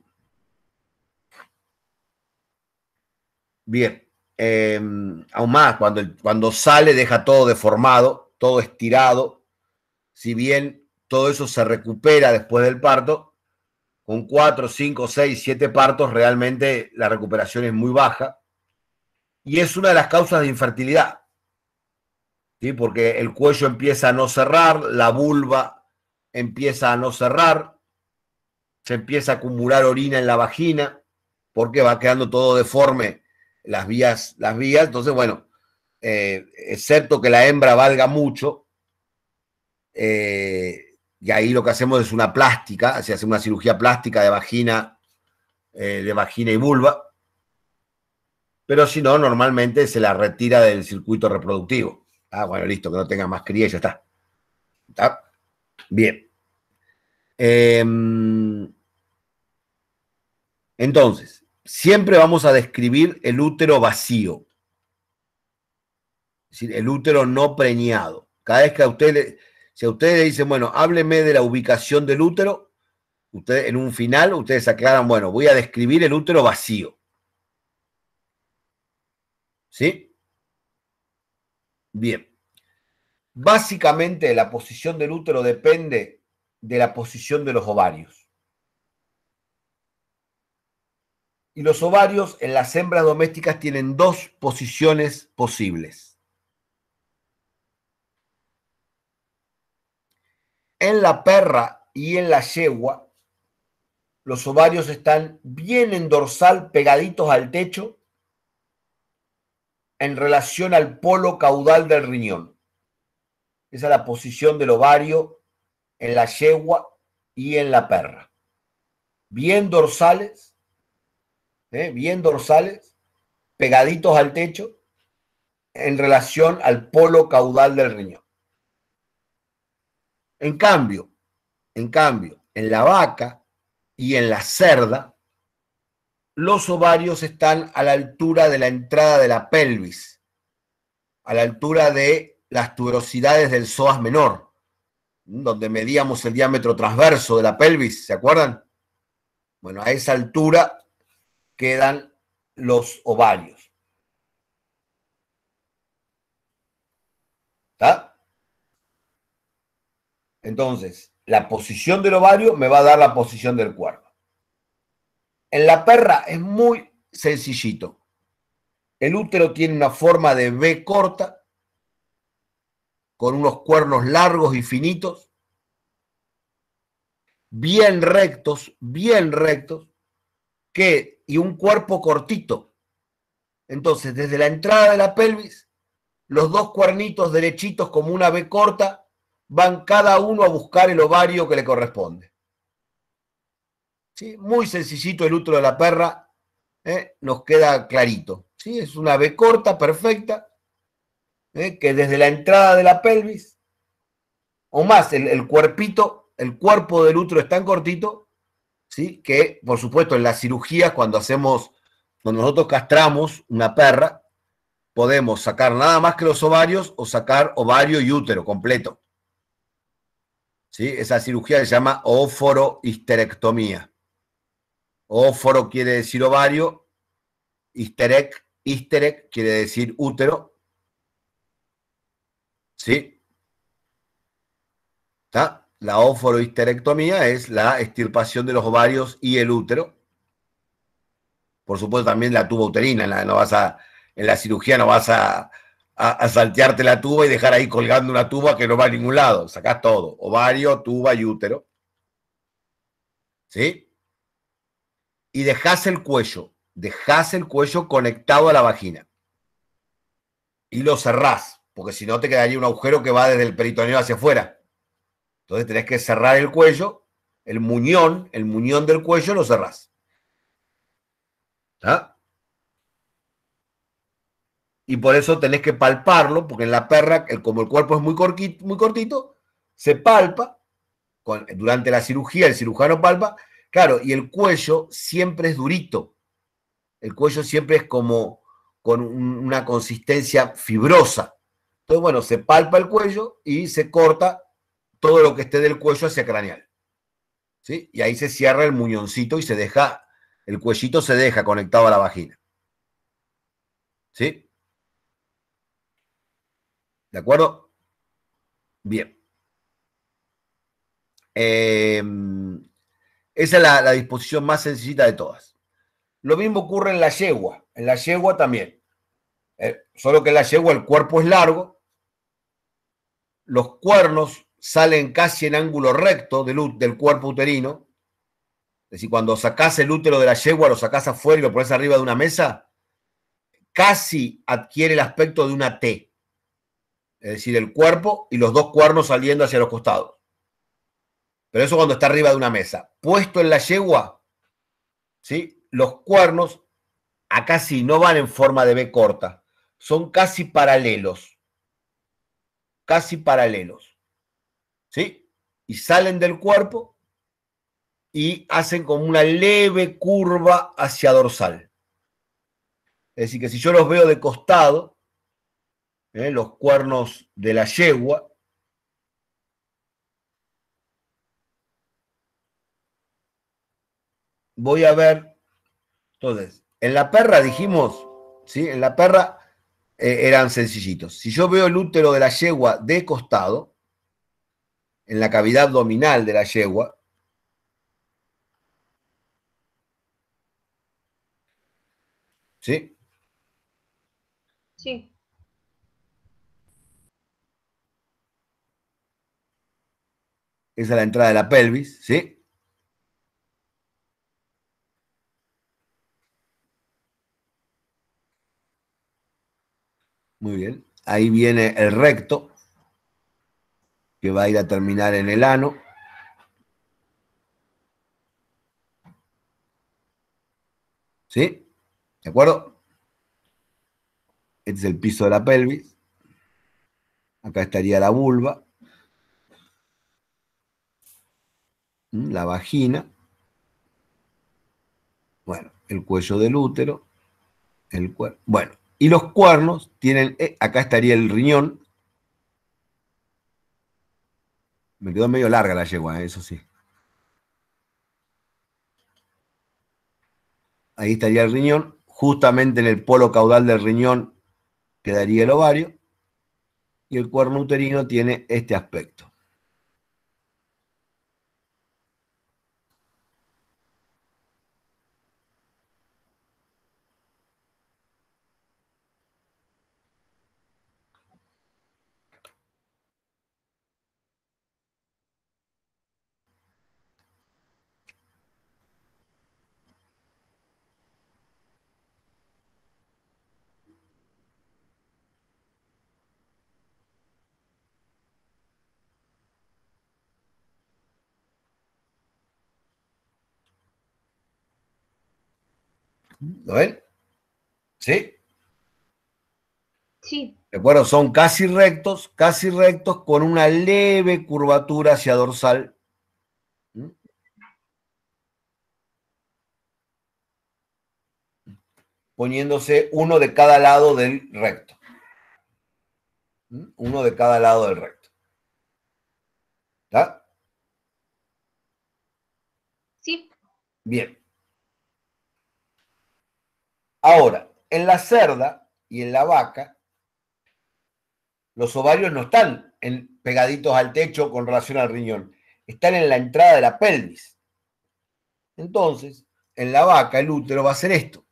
Bien. Eh, aún más, cuando, el, cuando sale deja todo deformado, todo estirado. Si bien todo eso se recupera después del parto, con cuatro, cinco, seis, siete partos realmente la recuperación es muy baja. Y es una de las causas de infertilidad. ¿Sí? Porque el cuello empieza a no cerrar, la vulva empieza a no cerrar, se empieza a acumular orina en la vagina, porque va quedando todo deforme las vías, las vías. Entonces, bueno, eh, excepto que la hembra valga mucho, eh, y ahí lo que hacemos es una plástica, se hace una cirugía plástica de vagina, eh, de vagina y vulva, pero si no, normalmente se la retira del circuito reproductivo. Ah, bueno, listo, que no tenga más cría y ya está. ¿Está? Bien. Eh, entonces, siempre vamos a describir el útero vacío. Es decir, el útero no preñado. Cada vez que a usted le, si a ustedes le dicen, bueno, hábleme de la ubicación del útero, ustedes, en un final, ustedes aclaran, bueno, voy a describir el útero vacío. ¿Sí? Bien. Básicamente, la posición del útero depende de la posición de los ovarios. Y los ovarios en las hembras domésticas tienen dos posiciones posibles. En la perra y en la yegua, los ovarios están bien en dorsal, pegaditos al techo, en relación al polo caudal del riñón. Esa es la posición del ovario en la yegua y en la perra. Bien dorsales, ¿eh? bien dorsales, pegaditos al techo, en relación al polo caudal del riñón. En cambio, en cambio, en la vaca y en la cerda, los ovarios están a la altura de la entrada de la pelvis, a la altura de las tuberosidades del psoas menor, donde medíamos el diámetro transverso de la pelvis, ¿se acuerdan? Bueno, a esa altura quedan los ovarios. ¿Está? Entonces, la posición del ovario me va a dar la posición del cuerno. En la perra es muy sencillito. El útero tiene una forma de V corta, con unos cuernos largos y finitos, bien rectos, bien rectos, que, y un cuerpo cortito. Entonces, desde la entrada de la pelvis, los dos cuernitos derechitos como una B corta van cada uno a buscar el ovario que le corresponde. ¿Sí? Muy sencillito el útero de la perra, ¿eh? Nos queda clarito. ¿Sí? Es una B corta, perfecta, ¿eh? Que desde la entrada de la pelvis, o más, el, el cuerpito, el cuerpo del útero es tan cortito, ¿sí? Que, por supuesto, en la cirugía, cuando hacemos, cuando nosotros castramos una perra, podemos sacar nada más que los ovarios o sacar ovario y útero completo. ¿Sí? Esa cirugía se llama óforo-histerectomía. Óforo quiere decir ovario, histerec, histerec quiere decir útero. ¿Sí? ¿Está? La óforo-histerectomía es la extirpación de los ovarios y el útero. Por supuesto, también la tuba uterina. En la, no vas a, en la cirugía no vas a, a, a saltearte la tuba y dejar ahí colgando una tuba que no va a ningún lado. Sacás todo. Ovario, tuba y útero. ¿Sí? Y dejás el cuello. Dejás el cuello conectado a la vagina. Y lo cerrás. Porque si no te quedaría un agujero que va desde el peritoneo hacia afuera. Entonces tenés que cerrar el cuello. El muñón, el muñón del cuello lo cerrás. ¿Ah? Y por eso tenés que palparlo, porque en la perra, el, como el cuerpo es muy, corquito, muy cortito, se palpa, con, durante la cirugía el cirujano palpa, claro, y el cuello siempre es durito, el cuello siempre es como con un, una consistencia fibrosa. Entonces, bueno, se palpa el cuello y se corta todo lo que esté del cuello hacia craneal. ¿Sí? Y ahí se cierra el muñoncito y se deja, el cuellito se deja conectado a la vagina. ¿Sí? ¿De acuerdo? Bien. Eh, esa es la, la disposición más sencilla de todas. Lo mismo ocurre en la yegua. En la yegua también. Eh, solo que en la yegua el cuerpo es largo, los cuernos salen casi en ángulo recto del, del cuerpo uterino. Es decir, cuando sacás el útero de la yegua, lo sacás afuera y lo pones arriba de una mesa, casi adquiere el aspecto de una T. Es decir, el cuerpo y los dos cuernos saliendo hacia los costados. Pero eso cuando está arriba de una mesa. Puesto en la yegua, ¿sí? Los cuernos acá sí no van en forma de B corta, son casi paralelos. Casi paralelos. ¿Sí? Y salen del cuerpo y hacen como una leve curva hacia dorsal. Es decir, que si yo los veo de costado, ¿eh? Los cuernos de la yegua, voy a ver, entonces, en la perra dijimos, ¿sí? En la perra eh, eran sencillitos. Si yo veo el útero de la yegua de costado, en la cavidad abdominal de la yegua, ¿sí? Sí. Esa es la entrada de la pelvis, ¿sí? Muy bien. Ahí viene el recto, que va a ir a terminar en el ano. ¿Sí? ¿De acuerdo? Este es el piso de la pelvis. Acá estaría la vulva. La vagina. Bueno, el cuello del útero. El cuer... Bueno, y los cuernos tienen... Eh, acá estaría el riñón. Me quedó medio larga la yegua, ¿eh? Eso sí. Ahí estaría el riñón. Justamente en el polo caudal del riñón quedaría el ovario. Y el cuerno uterino tiene este aspecto. ¿Lo ven? ¿Sí? Sí. ¿De acuerdo? Son casi rectos, casi rectos con una leve curvatura hacia dorsal. ¿Mm? Poniéndose uno de cada lado del recto. ¿Mm? Uno de cada lado del recto. ¿Está? Sí. Bien. Ahora, en la cerda y en la vaca, los ovarios no están en, pegaditos al techo con relación al riñón, están en la entrada de la pelvis. Entonces, en la vaca el útero va a hacer esto.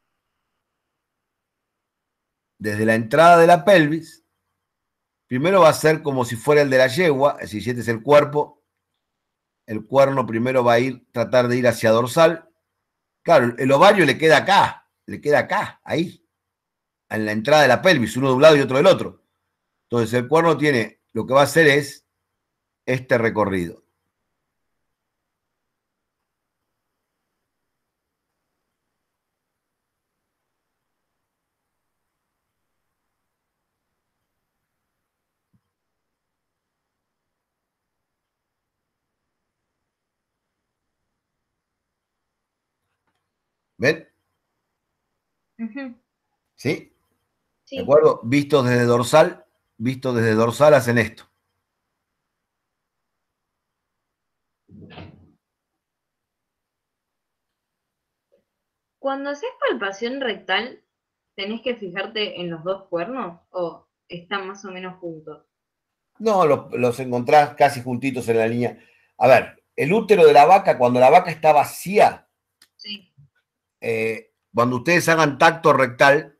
Desde la entrada de la pelvis, primero va a ser como si fuera el de la yegua, es decir, si este es el cuerpo, el cuerno primero va a ir, tratar de ir hacia dorsal. Claro, el ovario le queda acá, le queda acá, ahí, en la entrada de la pelvis, uno de un lado y otro del otro. Entonces el cuerno tiene, lo que va a hacer es este recorrido. ¿Ven? Ujú. ¿Sí? Sí. ¿De acuerdo? Vistos desde dorsal, vistos desde dorsal hacen esto. Cuando haces palpación rectal, ¿tenés que fijarte en los dos cuernos o están más o menos juntos? No, los, los encontrás casi juntitos en la línea. A ver, el útero de la vaca, cuando la vaca está vacía, Sí. eh, cuando ustedes hagan tacto rectal,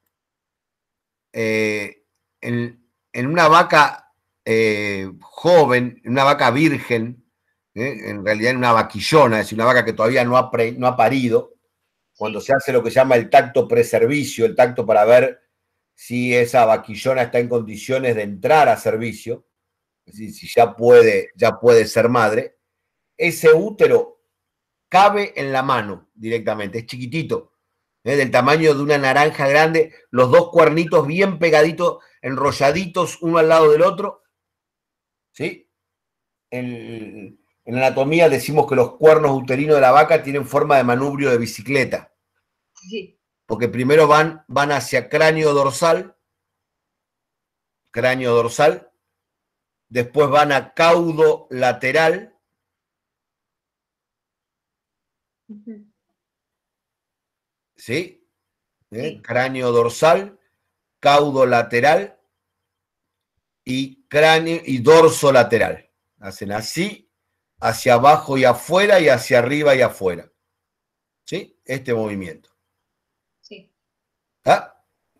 eh, en, en una vaca eh, joven, en una vaca virgen, eh, en realidad en una vaquillona, es decir, una vaca que todavía no ha, pre, no ha parido, cuando Sí. se hace lo que se llama el tacto preservicio, el tacto para ver si esa vaquillona está en condiciones de entrar a servicio, es decir, si ya puede, ya puede ser madre, ese útero cabe en la mano directamente, es chiquitito, ¿eh? Del tamaño de una naranja grande, los dos cuernitos bien pegaditos, enrolladitos uno al lado del otro, ¿sí? En, en anatomía decimos que los cuernos uterinos de la vaca tienen forma de manubrio de bicicleta, Sí. porque primero van, van hacia cráneo dorsal, cráneo dorsal, después van a caudo lateral, Ujú. ¿sí? ¿Eh? Sí. Cráneo dorsal, caudo lateral y cráneo y dorso lateral. Hacen así, hacia abajo y afuera y hacia arriba y afuera. ¿Sí? Este movimiento. Sí. ¿Ah?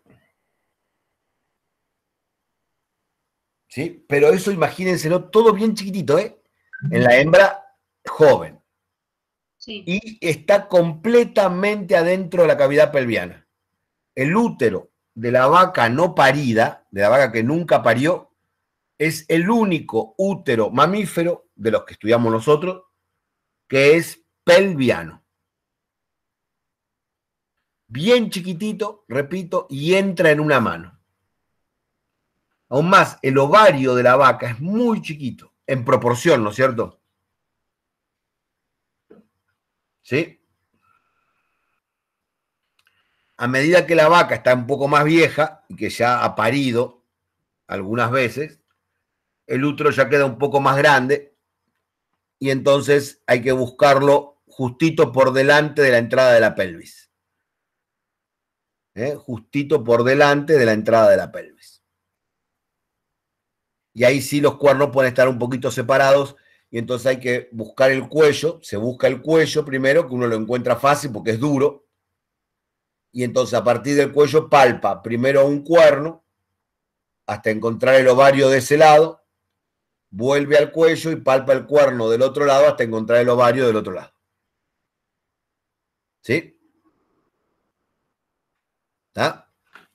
¿Sí? Pero eso imagínenselo todo bien chiquitito, ¿eh? En la hembra joven. Sí. Y está completamente adentro de la cavidad pelviana. El útero de la vaca no parida, de la vaca que nunca parió, es el único útero mamífero de los que estudiamos nosotros que es pelviano. Bien chiquitito, repito, y entra en una mano. Aún más, el ovario de la vaca es muy chiquito, en proporción, ¿no es cierto? ¿Sí? A medida que la vaca está un poco más vieja y que ya ha parido algunas veces, el útero ya queda un poco más grande y entonces hay que buscarlo justito por delante de la entrada de la pelvis. ¿Eh? Justito por delante de la entrada de la pelvis. Y ahí sí los cuernos pueden estar un poquito separados y entonces hay que buscar el cuello, se busca el cuello primero, que uno lo encuentra fácil porque es duro, y entonces a partir del cuello palpa primero un cuerno hasta encontrar el ovario de ese lado, vuelve al cuello y palpa el cuerno del otro lado hasta encontrar el ovario del otro lado. ¿Sí? ¿Está?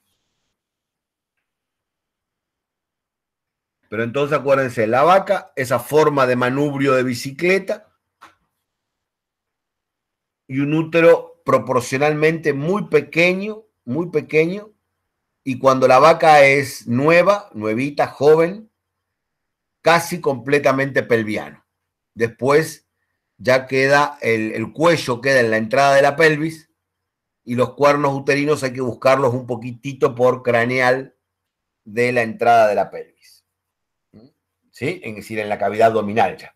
Pero entonces acuérdense, la vaca, esa forma de manubrio de bicicleta y un útero útero proporcionalmente muy pequeño, muy pequeño, y cuando la vaca es nueva, nuevita, joven, casi completamente pelviano. Después ya queda, el, el cuello queda en la entrada de la pelvis y los cuernos uterinos hay que buscarlos un poquitito por craneal de la entrada de la pelvis. ¿Sí? Es decir, en la cavidad abdominal ya.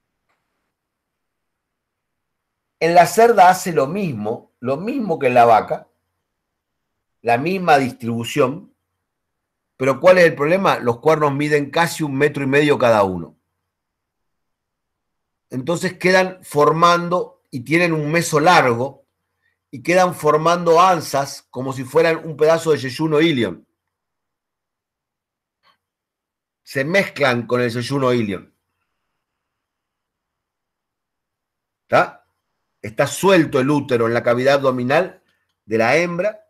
En la cerda hace lo mismo, lo mismo que en la vaca, la misma distribución, pero ¿cuál es el problema? Los cuernos miden casi un metro y medio cada uno. Entonces quedan formando y tienen un meso largo y quedan formando anzas como si fueran un pedazo de yeyuno ilion. Se mezclan con el yeyuno ilion. ¿Está? Está suelto el útero en la cavidad abdominal de la hembra.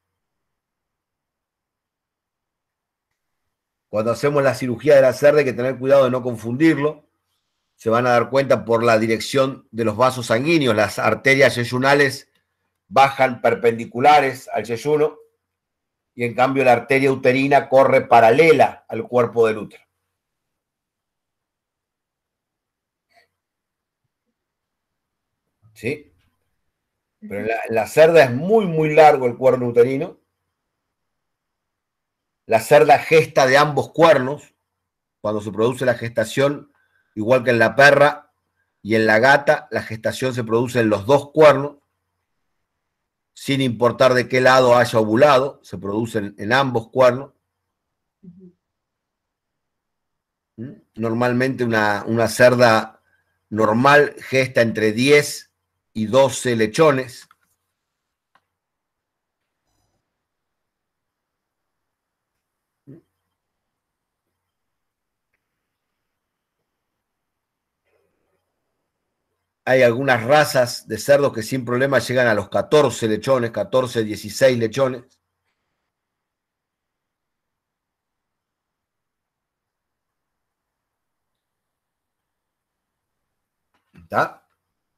Cuando hacemos la cirugía de la cerda hay que tener cuidado de no confundirlo. Se van a dar cuenta por la dirección de los vasos sanguíneos. Las arterias yeyunales bajan perpendiculares al yeyuno y en cambio la arteria uterina corre paralela al cuerpo del útero. ¿Sí? Pero en la, en la cerda es muy, muy largo el cuerno uterino. La cerda gesta de ambos cuernos. Cuando se produce la gestación, igual que en la perra y en la gata, la gestación se produce en los dos cuernos, sin importar de qué lado haya ovulado, se producen en ambos cuernos. Normalmente una, una cerda normal gesta entre diez y doce lechones. Hay algunas razas de cerdos que sin problema llegan a los catorce lechones, catorce, dieciséis lechones. ¿Está?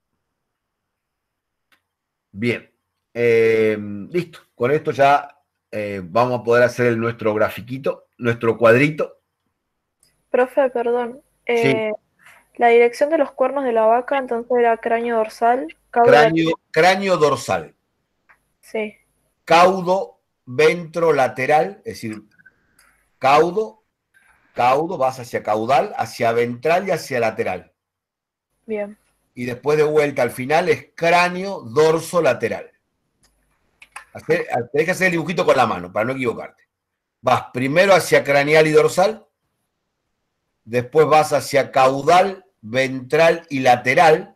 Bien. Eh, listo. Con esto ya eh, vamos a poder hacer el, nuestro grafiquito, nuestro cuadrito. Profe, perdón. Eh, La dirección de los cuernos de la vaca entonces era cráneo dorsal, caudo Cráneo, cráneo dorsal. Sí, Caudo ventrolateral, es decir, caudo, caudo, vas hacia caudal, hacia ventral y hacia lateral. bien. Y después de vuelta al final es cráneo dorso lateral. Hacer, tenés que hacer el dibujito con la mano para no equivocarte. Vas primero hacia craneal y dorsal, después vas hacia caudal, ventral y lateral,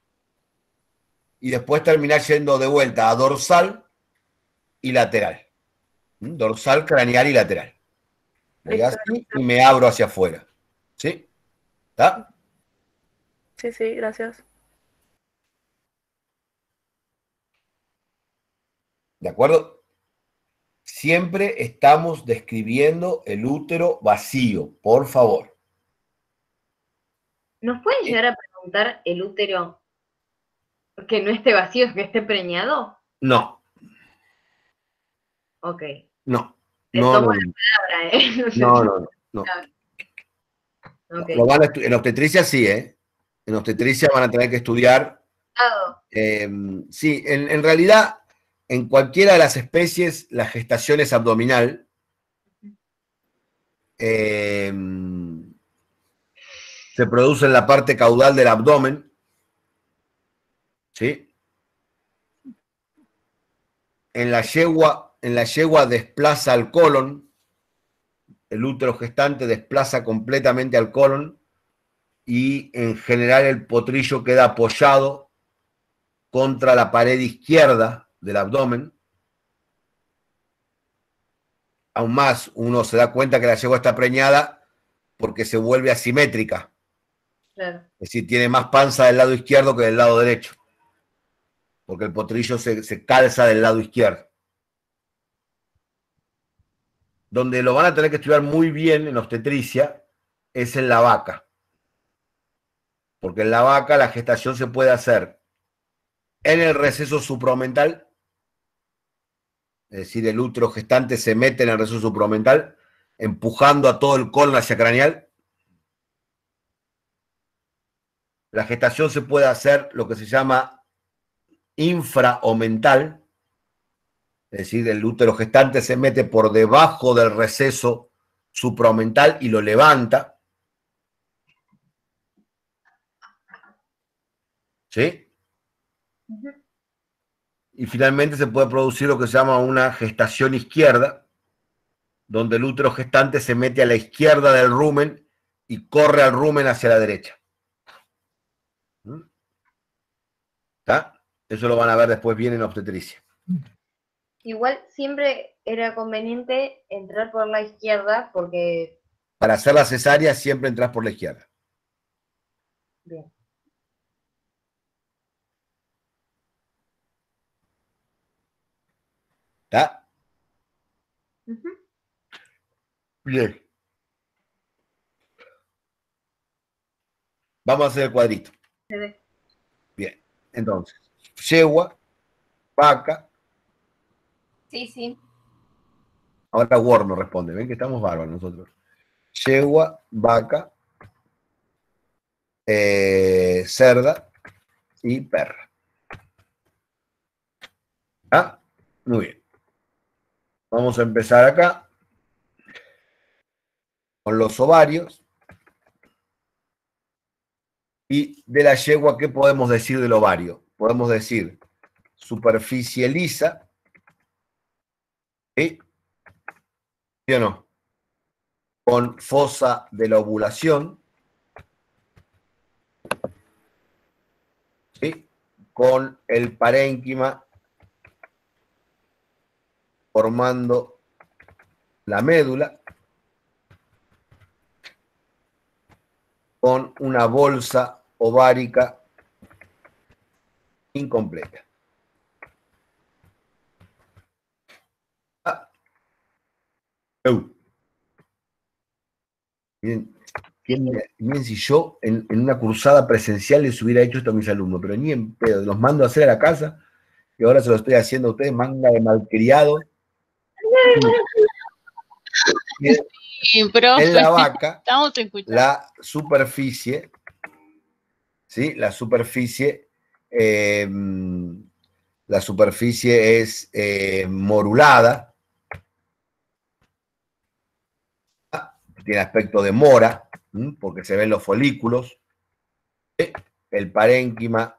y después terminás yendo de vuelta a dorsal y lateral. ¿Mm? Dorsal, craneal y lateral. Voy así y me abro hacia afuera. ¿Sí? ¿Está? Sí, sí, gracias. ¿De acuerdo? Siempre estamos describiendo el útero vacío, por favor. ¿Nos pueden llegar a preguntar el útero que no esté vacío, que esté preñado? No. Ok. No. Te No, tomo no, la palabra, ¿eh? no, no, no, no. Okay. Lo van a en obstetricia sí, ¿eh? En obstetricia van a tener que estudiar. Eh, sí, en, en realidad, en cualquiera de las especies, la gestación es abdominal. Eh, se produce en la parte caudal del abdomen. ¿Sí? En la yegua, en la yegua desplaza al colon. El útero gestante desplaza completamente al colon y en general el potrillo queda apoyado contra la pared izquierda del abdomen. Aún más, uno se da cuenta que la yegua está preñada porque se vuelve asimétrica. Claro. Es decir, tiene más panza del lado izquierdo que del lado derecho. Porque el potrillo se, se calza del lado izquierdo. Donde lo van a tener que estudiar muy bien en obstetricia es en la vaca. Porque en la vaca la gestación se puede hacer en el receso supramental, es decir, el útero gestante se mete en el receso supramental, empujando a todo el colon hacia craneal. La gestación se puede hacer lo que se llama infraomental, es decir, el útero gestante se mete por debajo del receso supraomental y lo levanta. ¿Sí? Ujú. Y finalmente se puede producir lo que se llama una gestación izquierda, donde el útero gestante se mete a la izquierda del rumen y corre al rumen hacia la derecha. ¿Está? Eso lo van a ver después bien en obstetricia. Igual siempre era conveniente entrar por la izquierda porque... Para hacer la cesárea siempre entras por la izquierda. Bien. ¿Está? Ujú. Bien. Vamos a hacer el cuadrito. Se ve. Bien. Entonces, yegua, vaca. Sí, sí. Ahora Word nos responde. Ven que estamos bárbaros nosotros. Yegua, vaca, eh, cerda y perra. ¿Ah? Muy bien. Vamos a empezar acá con los ovarios. Y de la yegua, ¿qué podemos decir del ovario? Podemos decir superficie lisa. ¿Sí? ¿Sí o no? Con fosa de la ovulación. ¿Sí? Con el parénquima formando la médula. Con una bolsa ovárica incompleta. Ah. Uh. Miren, miren, miren si yo en, en una cursada presencial les hubiera hecho esto a mis alumnos, pero ni en pedo, los mando a hacer a la casa y ahora se lo estoy haciendo a ustedes, manga de malcriados. Sí, profe, en la vaca, estamos escuchando. la superficie, ¿sí? La superficie, eh, la superficie es eh, morulada, tiene aspecto de mora, ¿sí? Porque se ven los folículos, ¿sí? El parénquima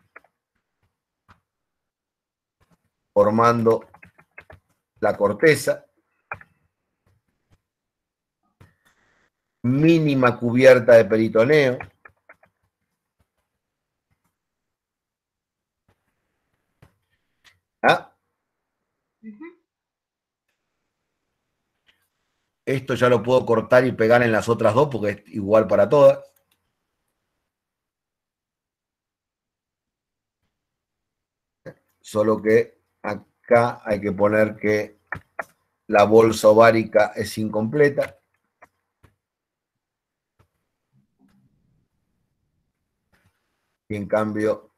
formando la corteza, mínima cubierta de peritoneo, ¿ah? Ujú. Esto ya lo puedo cortar y pegar en las otras dos porque es igual para todas. Solo que acá hay que poner que la bolsa ovárica es incompleta. Y en cambio,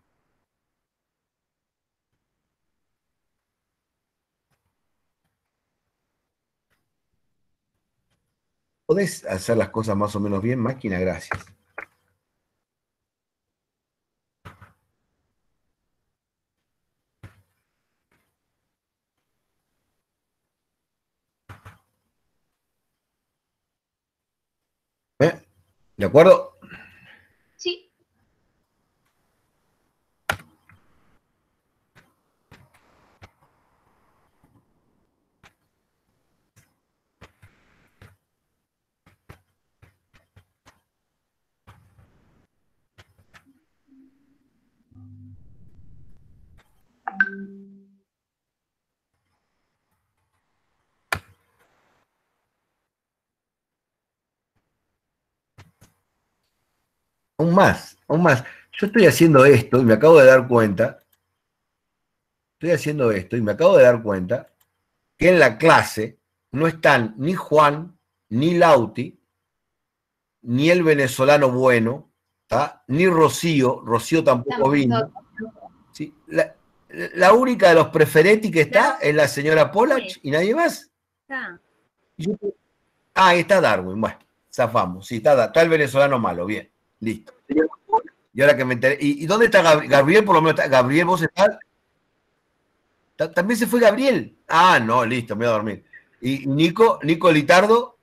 ¿podés hacer las cosas más o menos bien, máquina? Gracias. ¿Eh? ¿De acuerdo? Sí. Aún más, aún más. Yo estoy haciendo esto y me acabo de dar cuenta, estoy haciendo esto y me acabo de dar cuenta que en la clase no están ni Juan, ni Lauti, ni el venezolano bueno, ¿tá? Ni Rocío, Rocío tampoco vino, ¿Sí? La, la única de los preferetti que está es la señora Polach y nadie más. Está. Yo, ah, ahí está Darwin. Bueno, zafamos. Sí, está, está el venezolano malo. Bien, listo. Y ahora que me enteré. ¿Y, y dónde está Gabriel? Gabriel, por lo menos. Está, Gabriel, vos estás. También se fue Gabriel. Ah, no, listo, me voy a dormir. ¿Y Nico? ¿Nico Litardo?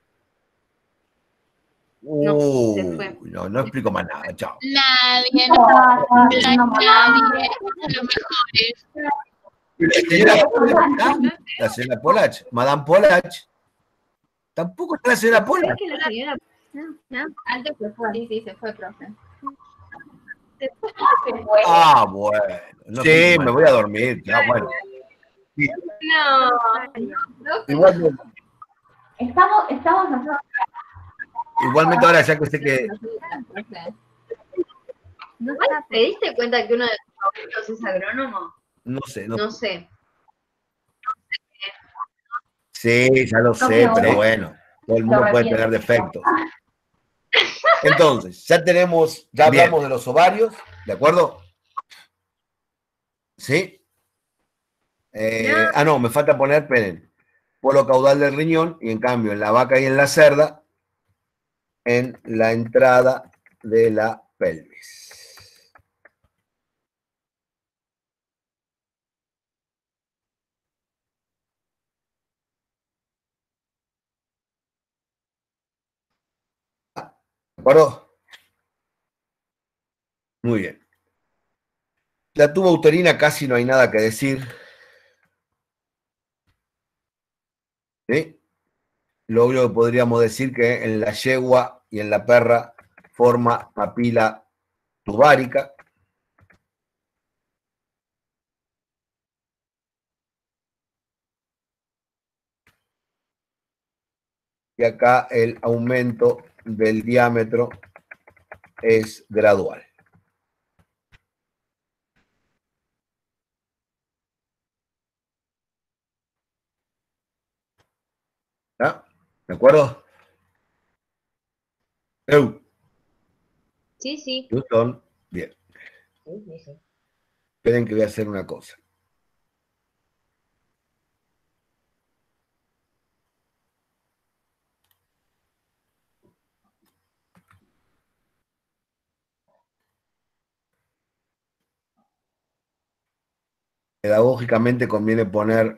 No, Uh, se fue. no, no explico más nada. Chao. Nadie, No, no, estaba nadie, haciendo mal. nadie, los mejores. La señora Polach, ¿está? La señora Polach, Madame Polach. Tampoco está la señora ¿Sabés Polach. que la señora... No, no, antes se fue. Sí, sí, se fue, profe. Se fue. Ah, bueno. No sí, explico me más voy a dormir. Ya, bueno. Sí, No, no. igualmente, Estamos, estamos haciendo. igualmente ahora ya que sé que... Profe. ¿No está- ¿Te diste cuenta que uno de tus favoritos es agrónomo? No sé, no, No sé. sí, ya lo No, sé, no, pero no. bueno, todo el Lo mundo puede arrepiento. tener defectos. Entonces, ya tenemos, ya Bien. hablamos de los ovarios, ¿de acuerdo? ¿Sí? Eh, ah, no, me falta poner, esperen, polo caudal del riñón, y en cambio en la vaca y en la cerda, en la entrada de la pelvis. ¿De acuerdo? Muy bien. La tuba uterina casi no hay nada que decir. ¿Sí? Lo único que podríamos decir que en la yegua y en la perra forma papila tubárica. Y acá el aumento del diámetro es gradual. ¿Está? ¿De acuerdo? Eu. Sí, sí. Houston. Bien. Sí, sí, sí. Esperen que voy a hacer una cosa. Pedagógicamente conviene poner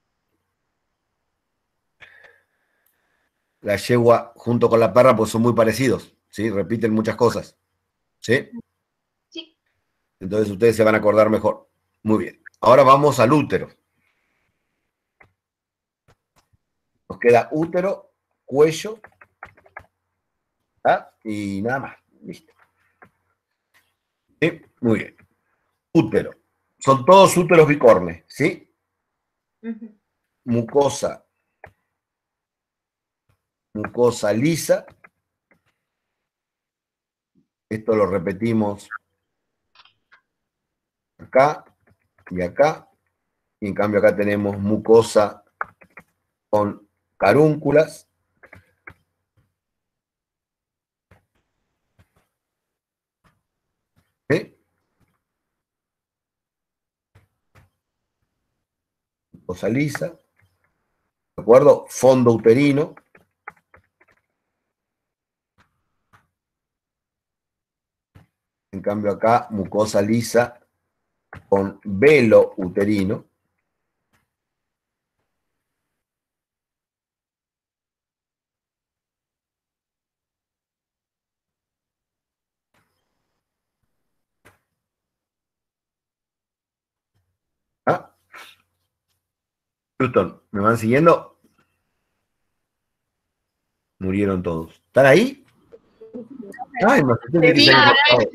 la yegua junto con la perra, pues son muy parecidos, ¿sí? Repiten muchas cosas, ¿sí? Sí. Entonces ustedes se van a acordar mejor. Muy bien. Ahora vamos al útero. Nos queda útero, cuello, ¿ah? Y nada más. Listo. ¿Sí? Muy bien. Útero. Son todos úteros bicornes, ¿sí? Ujú. Mucosa. Mucosa lisa. Esto lo repetimos acá y acá. Y en cambio acá tenemos mucosa con carúnculas. ¿Sí? Mucosa lisa. ¿De acuerdo? Fondo uterino. En cambio acá, mucosa lisa con velo uterino. ¿Ah? Houston, ¿me van siguiendo? Murieron todos. ¿Están ahí? Ay, no sé que se había cortado.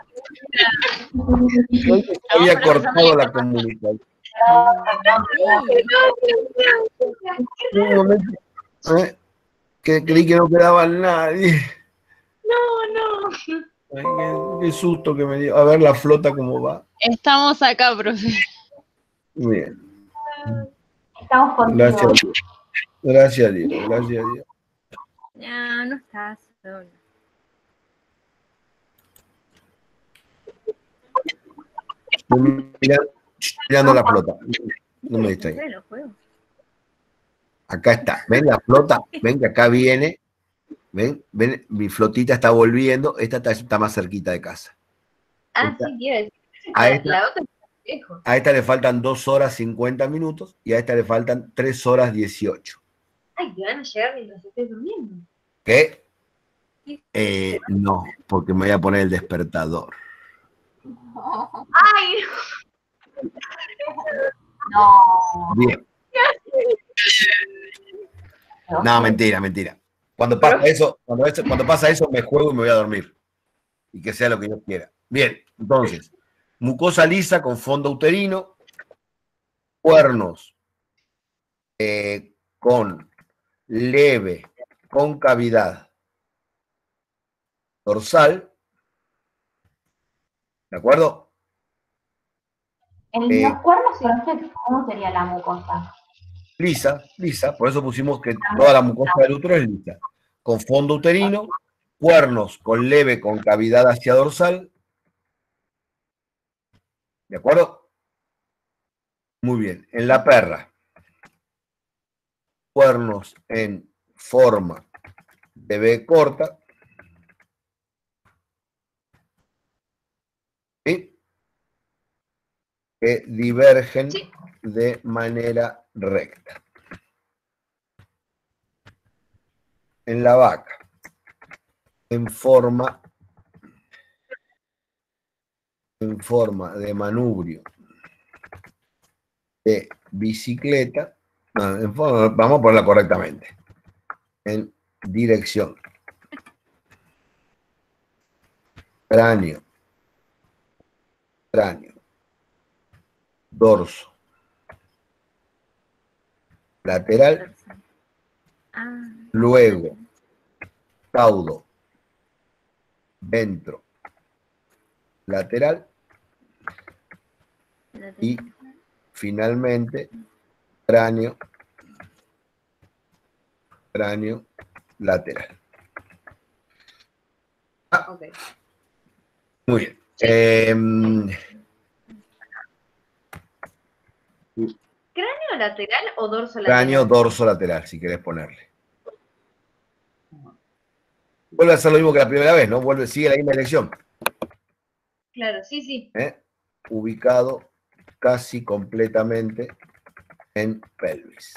Hoy se había cortado la comunicación. Un momento, ¿eh? Que creí que no quedaba nadie. No, no. Ay, qué, qué susto que me dio. A ver la flota cómo va. Estamos acá, profe. Muy bien. Estamos contigo. Gracias a Dios. Gracias a Dios. Gracias a Dios. No, no estás solo. Mirando, mirando la flota. No me distraigas. Bueno, juego. Acá está. ¿Ven la flota? ¿Ven que acá viene? ¿Ven? ¿Ven? Mi flotita está volviendo. Esta está, está más cerquita de casa. Ah, Esta- sí, quiero decir. a La, esta- la otra está lejos. A esta le faltan dos horas cincuenta minutos y a esta le faltan tres horas dieciocho. Ay, que van a llegar mientras estés durmiendo. ¿Qué? Eh, no, porque me voy a poner el despertador. Ay, No. Bien. No, mentira, mentira. Cuando pasa eso, cuando, eso- cuando pasa eso, me juego y me voy a dormir. Y que sea lo que yo quiera. Bien, entonces, mucosa lisa con fondo uterino, cuernos eh, con leve concavidad dorsal, ¿de acuerdo? En Eh, los cuernos y los ¿cómo sería la mucosa? Lisa, lisa, por eso pusimos que toda la mucosa del útero es lisa. Con fondo uterino, cuernos con leve concavidad hacia dorsal. ¿De acuerdo? Muy bien. En la perra, cuernos en forma de B corta. ¿Sí? Que divergen Sí. de manera recta. En la vaca, en forma, en forma de manubrio de bicicleta, no, en forma- vamos a ponerla correctamente, en dirección, cráneo, cráneo, dorso, lateral, Ah, luego, caudo, ventro, lateral y finalmente cráneo, cráneo lateral. ok. Muy bien. Eh, ¿Cráneo lateral o dorso lateral? cráneo, dorso lateral, si querés ponerle. Vuelve a hacer lo mismo que la primera vez, ¿no? Vuelve, sigue la misma dirección. Claro, sí, sí. ¿eh? Ubicado casi completamente en pelvis.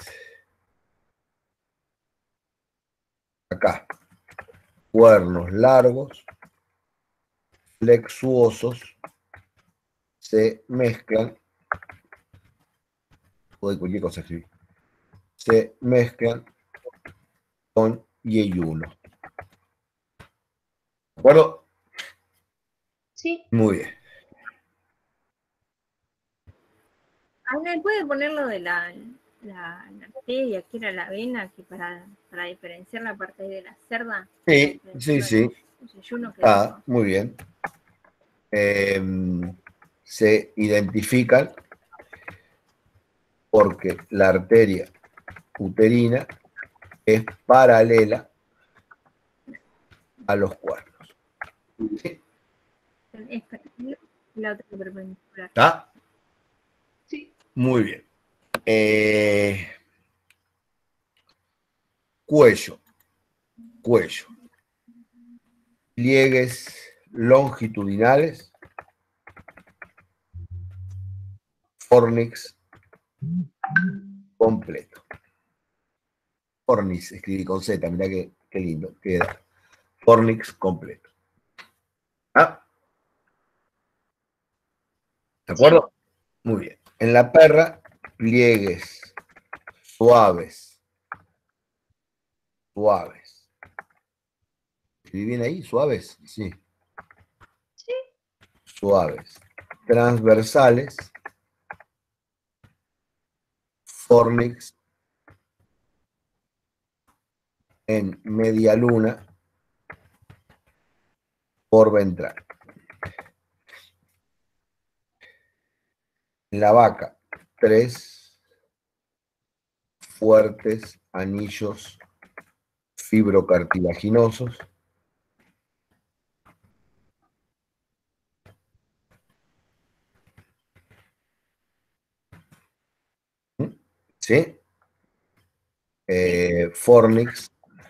Acá, cuernos largos, flexuosos, se mezclan, o de cualquier cosa escribir, se mezclan con yeyuno. ¿De acuerdo? Sí. Muy bien. ¿me puede poner lo de la, la, la arteria, que era la vena, que para, para diferenciar la parte de la cerda? Sí, sí, sí. Ah, muy bien. Eh, se identifican porque la arteria uterina es paralela a los cuernos. ¿Sí? La otra perpendicular. ¿Está? Sí. Muy bien. Eh, cuello. Cuello. Pliegues longitudinales. Fornix completo. Fornix, escribí con Z, mirá qué, qué lindo queda. Fornix completo. ¿Ah? ¿De acuerdo? Muy bien. En la perra, pliegues suaves. Suaves. ¿Escribí bien ahí? ¿Suaves? Sí. Sí. Suaves. Transversales. Fornix en media luna por ventral. En la vaca, tres fuertes anillos fibrocartilaginosos. ¿Sí? Eh, fornix.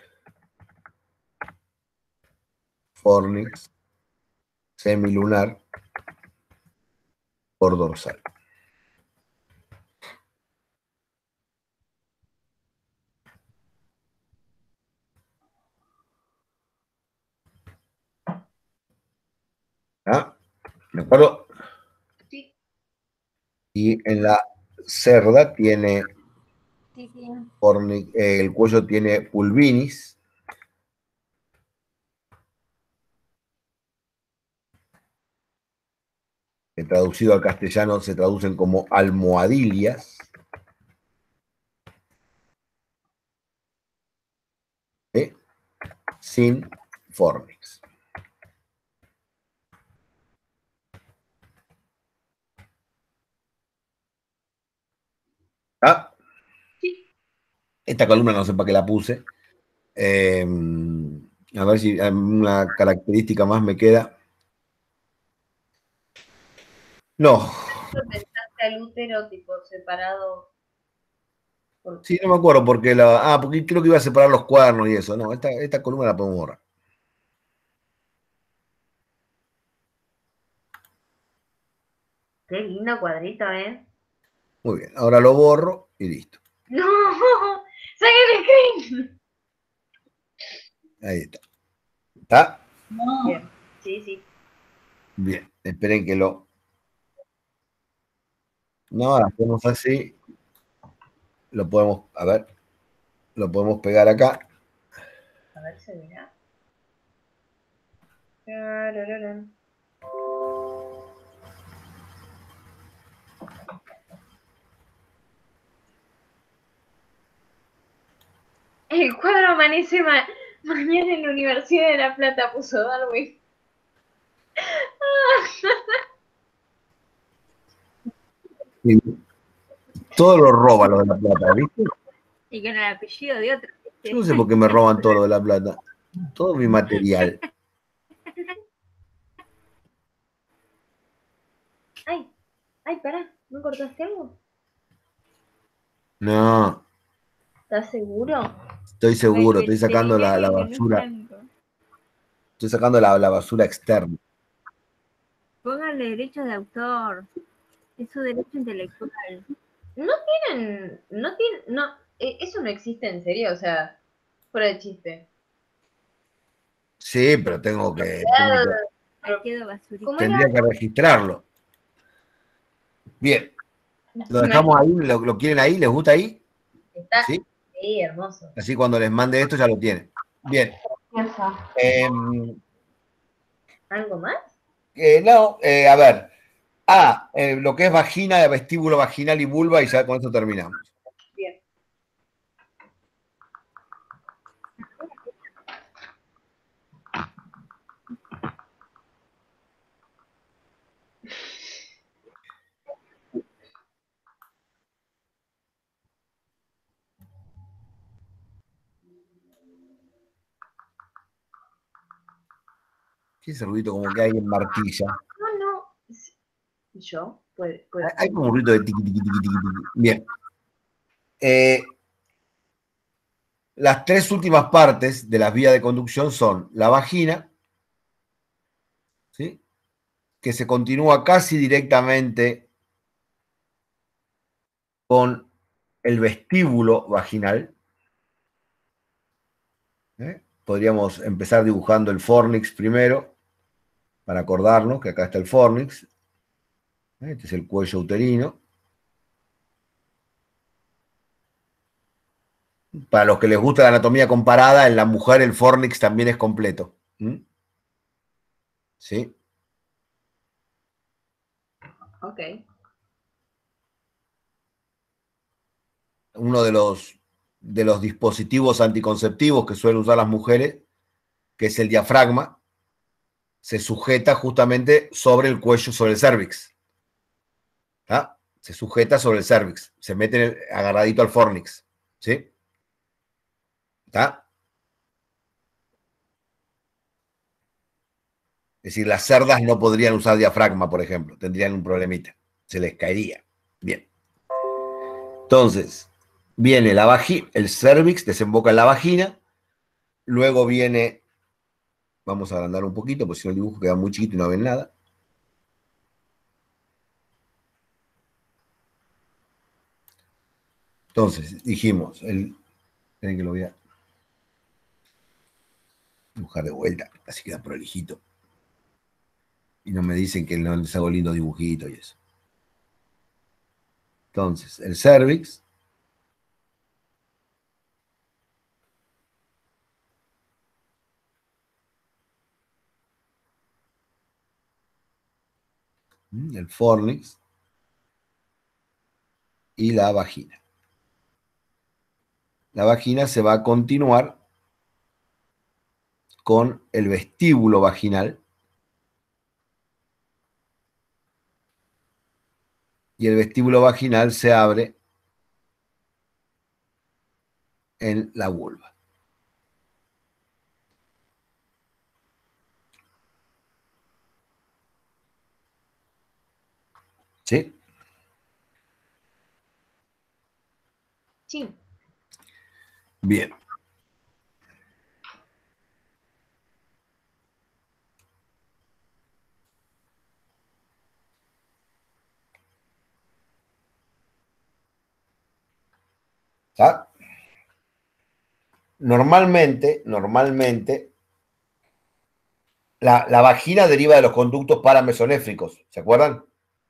Fornix. Semilunar. Por dorsal. ¿Ah? ¿De acuerdo? Sí. Y en la cerda tiene Sí, sí. fornix, eh, el cuello tiene pulvinis. Que traducido al castellano se traducen como almohadillas. ¿Sí? Sin fornix. ¿Ah? Sí. Esta columna no sé para qué la puse. Eh, a ver si una característica más me queda. No. ¿Pensaste al útero tipo separado? Por... Sí, no me acuerdo porque la. Ah, porque creo que iba a separar los cuernos y eso. No, esta, esta columna la podemos borrar. Qué lindo cuadrito, ¿eh? Muy bien. Ahora lo borro y listo. ¡No! ¡Saquen el screen! Ahí está. ¿Está? Bien. Sí, sí. Bien. Esperen que lo. No, ahora hacemos así. Lo podemos. A ver. Lo podemos pegar acá. A ver, se verá. Tarararán. El cuadro amanece ma mañana en la Universidad de La Plata, puso Darwin. Sí. Todo lo roba lo de La Plata, ¿viste? Y con el apellido de otro. Yo no sé por qué me roban todo lo de La Plata. Todo mi material. Ay, ay, pará, ¿no cortaste algo? No, ¿Estás seguro? estoy seguro, estoy sacando la, la basura. Estoy sacando la, la basura externa. Póngale derecho de autor. Es su derecho intelectual. No tienen, no tienen, no, eh, eso no existe en serio, o sea, fuera de chiste. Sí, pero tengo que, tengo que- Pero, Quedo basurita. ¿cómo tendría era? que registrarlo. Bien, lo dejamos ahí, lo, lo quieren ahí, ¿les gusta ahí? Está, ¿Sí? sí, hermoso. Así cuando les mande esto ya lo tienen. Bien. Eh, ¿Algo más? eh, no, eh, a ver. Ah, eh, lo que es vagina, vestíbulo vaginal y vulva, y ya con eso terminamos. Bien. ¿Qué es ese ruido como que alguien martilla? No, no. ¿Yo? Puede, puede. Hay, hay como un ruido de tiqui, tiqui, tiqui, tiqui, tiqui. Bien. Eh, las tres últimas partes de las vías de conducción son la vagina, ¿sí? Que se continúa casi directamente con el vestíbulo vaginal. ¿Eh? Podríamos empezar dibujando el fornix primero, para acordarnos que acá está el fornix. Este es el cuello uterino. Para los que les gusta la anatomía comparada, en la mujer el fornix también es completo. ¿Mm? ¿Sí? Ok. Uno de los, de los dispositivos anticonceptivos que suelen usar las mujeres, que es el diafragma, se sujeta justamente sobre el cuello, sobre el cervix. ¿Ah? Se sujeta sobre el cervix, se mete en el, agarradito al fornix. ¿Sí? ¿Está? Es decir, las cerdas no podrían usar diafragma, por ejemplo, tendrían un problemita, se les caería. Bien. Entonces, viene la vagina, el cervix desemboca en la vagina, luego viene, vamos a agrandar un poquito, porque si no el dibujo queda muy chiquito y no ven nada. Entonces, dijimos, el, esperen que lo voy a dibujar de vuelta, así queda prolijito. Y no me dicen que no les hago lindo dibujito y eso. Entonces, el cervix. El fornix. Y la vagina. La vagina se va a continuar con el vestíbulo vaginal. Y el vestíbulo vaginal se abre en la vulva. ¿Sí? Sí. Bien. ¿Está? Normalmente, normalmente, la, la vagina deriva de los conductos paramesonéfricos, ¿se acuerdan?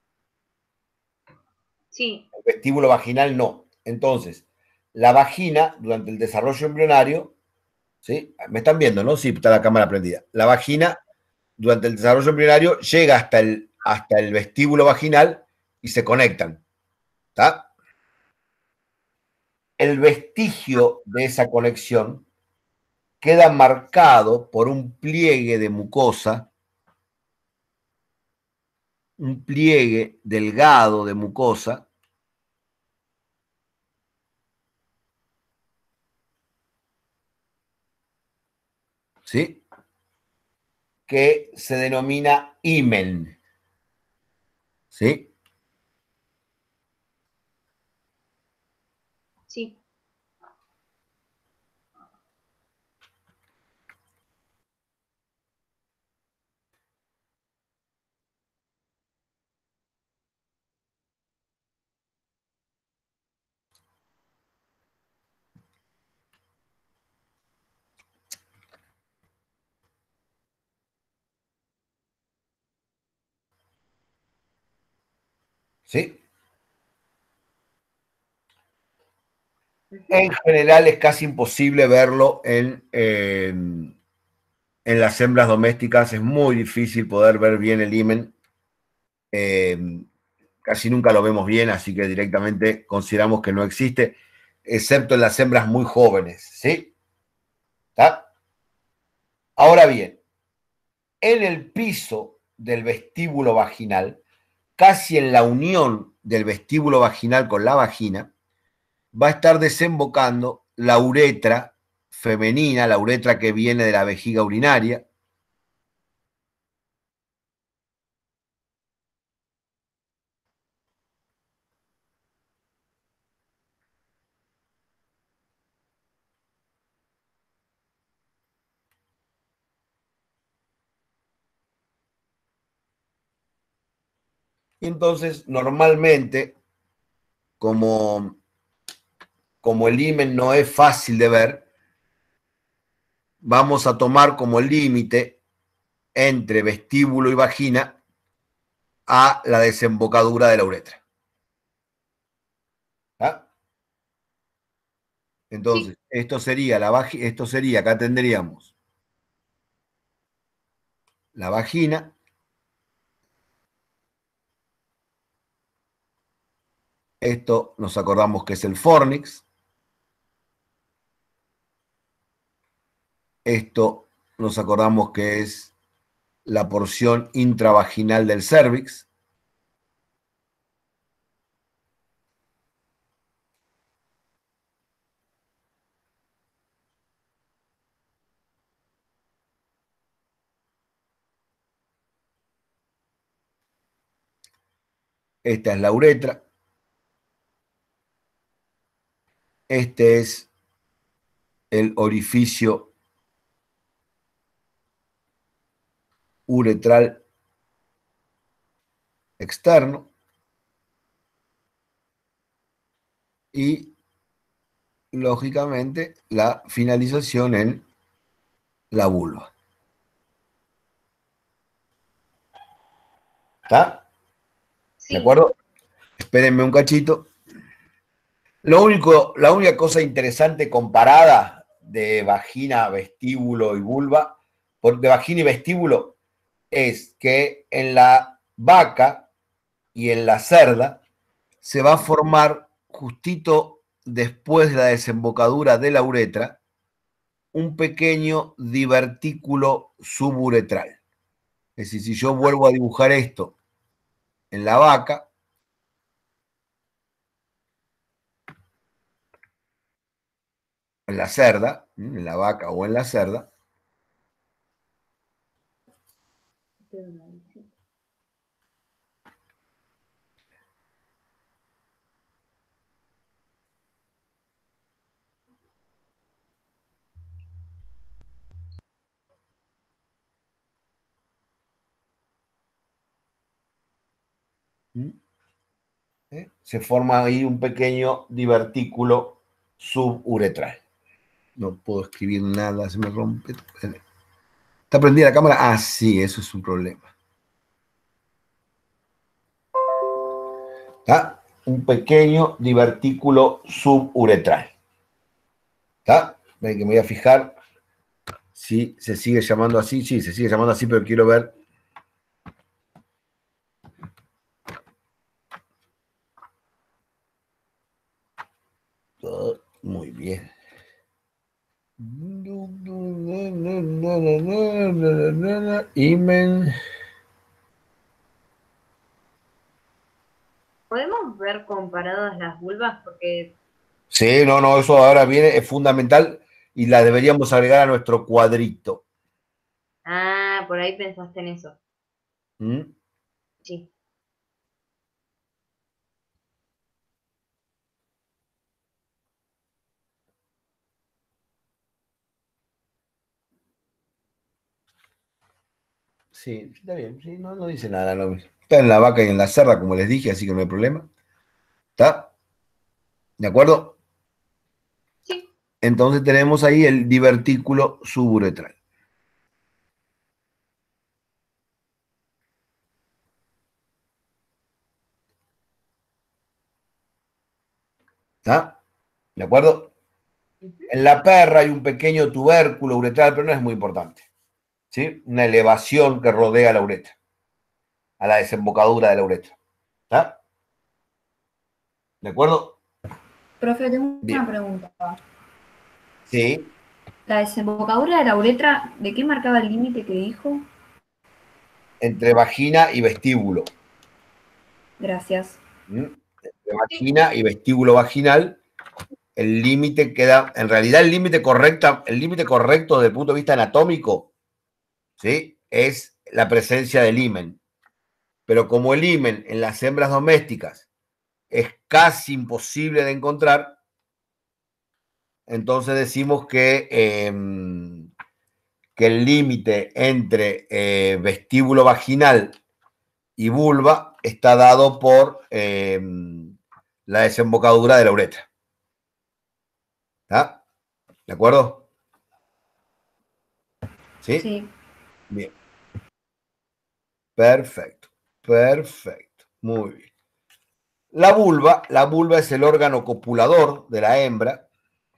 Sí. El vestíbulo vaginal no. Entonces, la vagina, durante el desarrollo embrionario, ¿sí? Me están viendo, ¿no? Sí, está la cámara prendida. La vagina, durante el desarrollo embrionario, llega hasta el, hasta el vestíbulo vaginal y se conectan. ¿Está? El vestigio de esa conexión queda marcado por un pliegue de mucosa, un pliegue delgado de mucosa, ¿sí? Que se denomina himen, ¿sí? Sí. ¿Sí? En general es casi imposible verlo en, en, en las hembras domésticas, es muy difícil poder ver bien el himen, eh, casi nunca lo vemos bien, así que directamente consideramos que no existe, excepto en las hembras muy jóvenes, ¿sí? ¿Está? Ahora bien, en el piso del vestíbulo vaginal, casi en la unión del vestíbulo vaginal con la vagina, va a estar desembocando la uretra femenina, la uretra que viene de la vejiga urinaria. Entonces, normalmente, como, como el himen no es fácil de ver, vamos a tomar como límite entre vestíbulo y vagina a la desembocadura de la uretra. ¿Ah? Entonces, sí. esto sería la vagina, esto sería, acá tendríamos la vagina, esto nos acordamos que es el fornix, esto nos acordamos que es la porción intravaginal del cervix, esta es la uretra, Este es el orificio uretral externo y, lógicamente, la finalización en la vulva. ¿Está? Sí. ¿De acuerdo? Espérenme un cachito. Lo único, la única cosa interesante comparada de vagina, vestíbulo y vulva, de vagina y vestíbulo, es que en la vaca y en la cerda se va a formar justito después de la desembocadura de la uretra un pequeño divertículo suburetral. Es decir, si yo vuelvo a dibujar esto en la vaca, en la cerda, en la vaca o en la cerda, ¿eh? Se forma ahí un pequeño divertículo suburetral. No puedo escribir nada, se me rompe. ¿Está prendida la cámara? Ah, sí, eso es un problema. ¿Está? Un pequeño divertículo suburetral. ¿Está? Ven que me voy a fijar si se sigue llamando así. Sí, se sigue llamando así, pero quiero ver. Oh, muy bien. Imen. ¿Podemos ver comparadas las vulvas? Porque Sí, no, no, eso ahora viene, es fundamental y la deberíamos agregar a nuestro cuadrito. Ah, por ahí pensaste en eso. ¿Mm? Sí. Sí, está bien, sí, no, no dice nada. No. Está en la vaca y en la cerda, como les dije, así que no hay problema. ¿Está? ¿De acuerdo? Sí. Entonces tenemos ahí el divertículo suburetral. ¿Está? ¿De acuerdo? En la perra hay un pequeño tubérculo uretral, pero no es muy importante. ¿Sí? Una elevación que rodea la uretra, a la desembocadura de la uretra. ¿Está? ¿De acuerdo? Profe, tengo Bien. una pregunta. Sí. La desembocadura de la uretra, ¿de qué marcaba el límite que dijo? Entre vagina y vestíbulo. Gracias. ¿Mm? Entre vagina y vestíbulo vaginal, el límite queda, en realidad el límite correcto, el límite correcto desde el punto de vista anatómico, ¿sí? Es la presencia del himen. Pero como el himen en las hembras domésticas es casi imposible de encontrar, entonces decimos que, eh, que el límite entre eh, vestíbulo vaginal y vulva está dado por eh, la desembocadura de la uretra. ¿Está? ¿De acuerdo? ¿Sí? Sí. Bien. Perfecto. Perfecto. Muy bien. La vulva, la vulva es el órgano copulador de la hembra.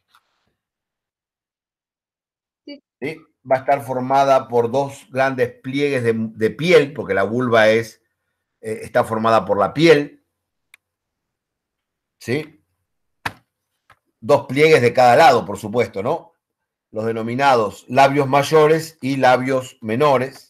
Sí. ¿Sí? Va a estar formada por dos grandes pliegues de, de piel, porque la vulva es, eh, está formada por la piel. ¿Sí? Dos pliegues de cada lado, por supuesto, ¿no? Los denominados labios mayores y labios menores.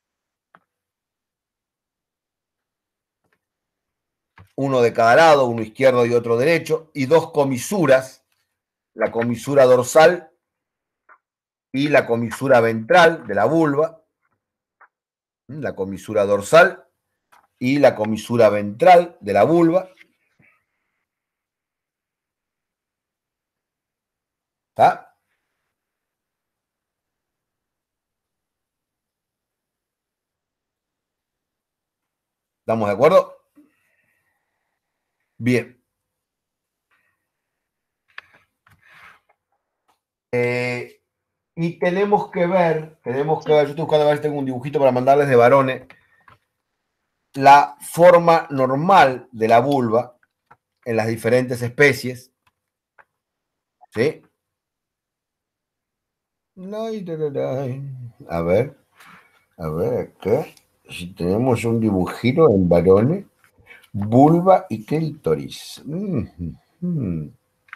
Uno de cada lado, uno izquierdo y otro derecho, y dos comisuras, la comisura dorsal y la comisura ventral de la vulva, la comisura dorsal y la comisura ventral de la vulva. ¿Está? ¿Estamos de acuerdo? Bien. Eh, y tenemos que ver, tenemos que ver, yo estoy buscando a ver si tengo un dibujito para mandarles de varones, la forma normal de la vulva en las diferentes especies. ¿Sí? A ver, a ver acá, si tenemos un dibujito en varones, vulva y clítoris. Mm -hmm.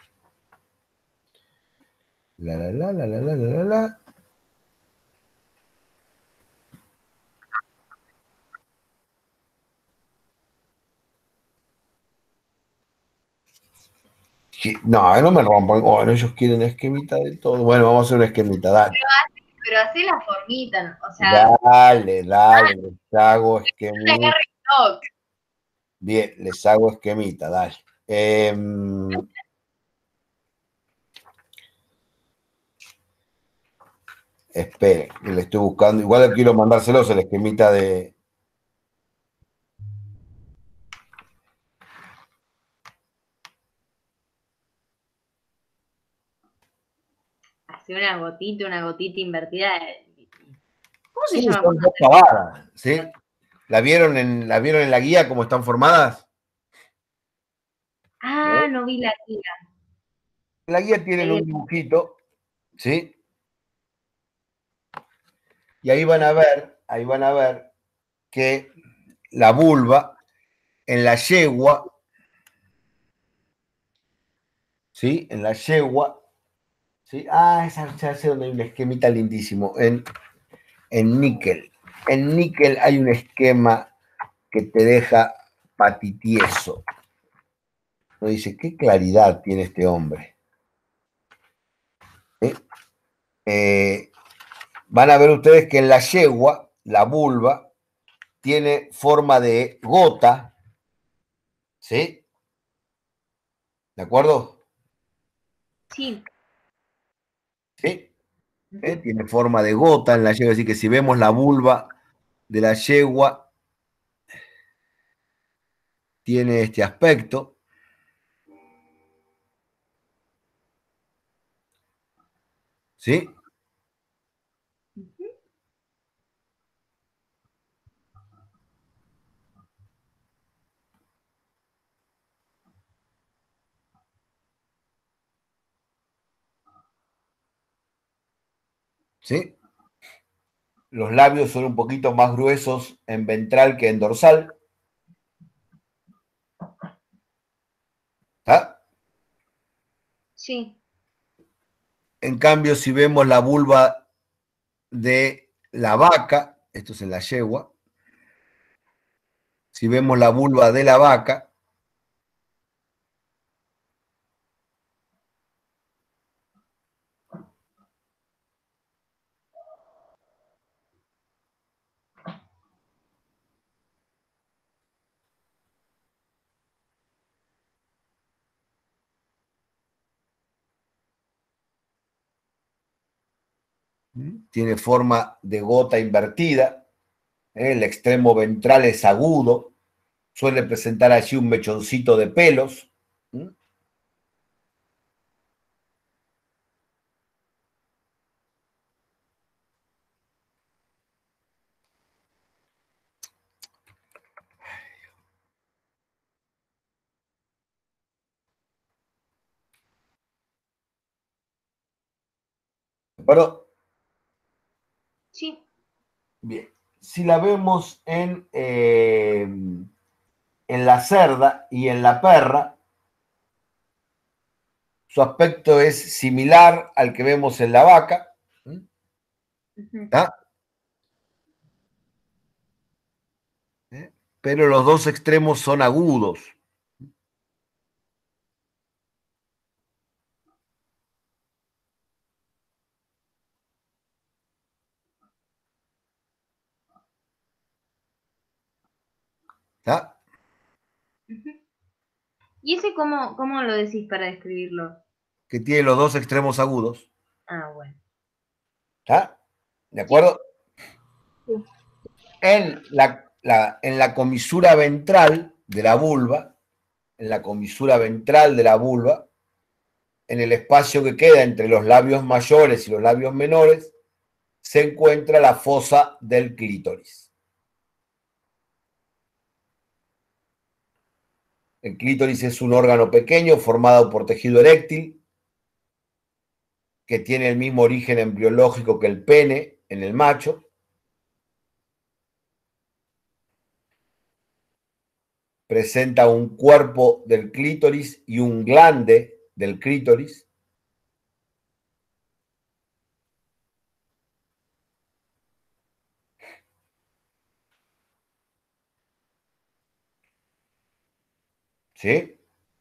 La, la, la, la, la, la, la, la. No, no me rompan. Bueno, ellos quieren esquemita de todo. Bueno, vamos a hacer una esquemita, dale. Pero así la formita, o sea. Dale, dale, les hago esquemita. No. Bien, les hago esquemita, dale. Eh, esperen, que le estoy buscando. Igual quiero mandárselos el esquemita de. Así una gotita, una gotita invertida. ¿Cómo se Sí, llama? son dos pavadas, ¿sí? ¿La vieron en, ¿La vieron en la guía cómo están formadas? Ah, no vi la guía. En la guía tienen un dibujito, ¿sí? Y ahí van a ver, ahí van a ver que la vulva en la yegua, ¿sí? En la yegua, ¿sí? Ah, esa ya sé donde hay un esquemita lindísimo, en, en níquel. En níquel hay un esquema que te deja patitieso. Uno dice, qué claridad tiene este hombre. ¿Sí? Eh, van a ver ustedes que en la yegua, la vulva, tiene forma de gota, ¿sí? ¿De acuerdo? Sí. ¿Sí? ¿Eh? Tiene forma de gota en la yegua, así que si vemos la vulva de la yegua, tiene este aspecto. ¿Sí? ¿Sí? Los labios son un poquito más gruesos en ventral que en dorsal. ¿Ah? Sí. En cambio, si vemos la vulva de la vaca, esto es en la yegua, si vemos la vulva de la vaca, tiene forma de gota invertida, ¿eh? El extremo ventral es agudo, suele presentar allí un mechoncito de pelos. ¿Mm? ¿De acuerdo? Sí. Bien. Si la vemos en, eh, en la cerda y en la perra, su aspecto es similar al que vemos en la vaca. ¿Está? ¿Eh? Pero los dos extremos son agudos. ¿Está? ¿Y ese cómo, cómo lo decís para describirlo? que tiene los dos extremos agudos. Ah, bueno. ¿Está? ¿De acuerdo? Sí. En la, la, en la comisura ventral de la vulva, en la comisura ventral de la vulva, en el espacio que queda entre los labios mayores y los labios menores, se encuentra la fosa del clítoris. El clítoris es un órgano pequeño formado por tejido eréctil que tiene el mismo origen embriológico que el pene en el macho. Presenta un cuerpo del clítoris y un glande del clítoris. ¿Sí?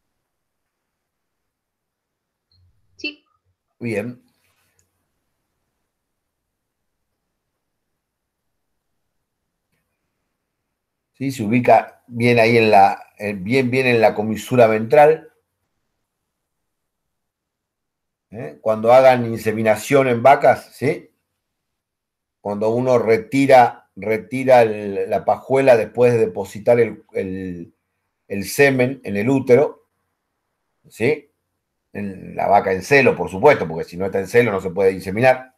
Sí. Bien. ¿Sí? Se ubica bien ahí en la, bien, bien en la comisura ventral. ¿Eh? Cuando hagan inseminación en vacas, ¿sí? Cuando uno retira, retira el, la pajuela después de depositar el, el, el semen en el útero, ¿sí? En la vaca en celo, por supuesto, porque si no está en celo no se puede inseminar.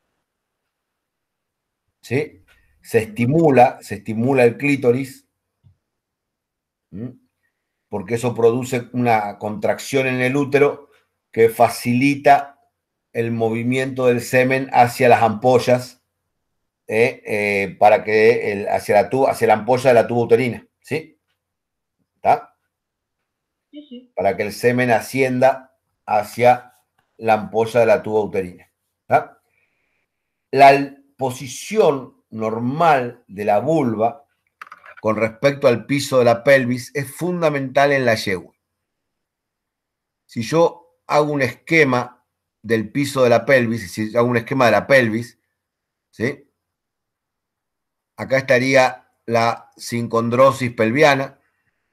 ¿Sí? Se estimula, se estimula el clítoris, ¿sí? Porque eso produce una contracción en el útero que facilita el movimiento del semen hacia las ampollas, eh, eh, para que el, hacia, la tuba, hacia la ampolla de la tuba uterina, ¿sí? ¿Está? Sí, sí. Para que el semen ascienda hacia la ampolla de la tuba uterina. ¿Está? La posición normal de la vulva con respecto al piso de la pelvis es fundamental en la yegua. Si yo hago un esquema del piso de la pelvis, si hago un esquema de la pelvis, ¿sí? Acá estaría la sincondrosis pelviana.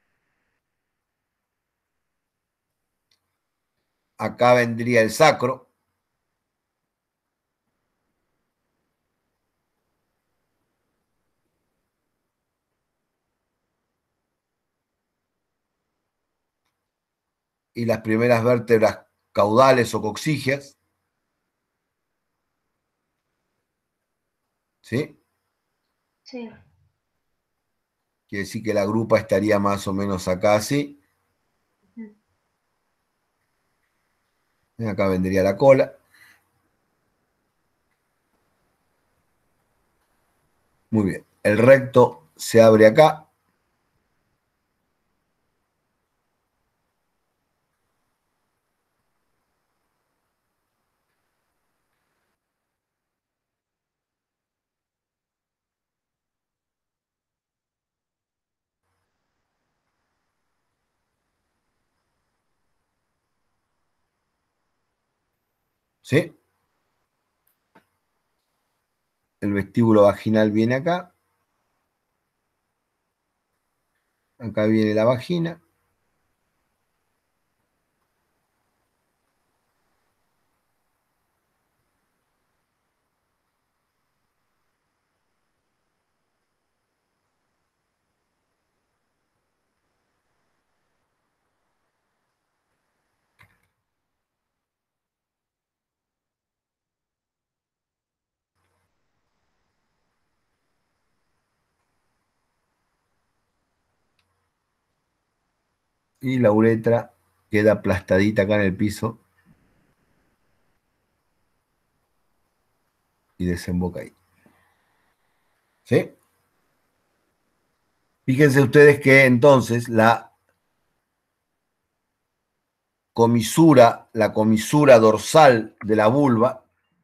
Acá vendría el sacro. Y las primeras vértebras caudales o coxígeas. ¿Sí? Sí. Quiere decir que la grupa estaría más o menos acá así. Acá vendría la cola. Muy bien. El recto se abre acá. ¿Sí? El vestíbulo vaginal viene acá. Acá viene la vagina. Y la uretra queda aplastadita acá en el piso. Y desemboca ahí. ¿Sí? Fíjense ustedes que entonces la comisura, la comisura dorsal de la vulva,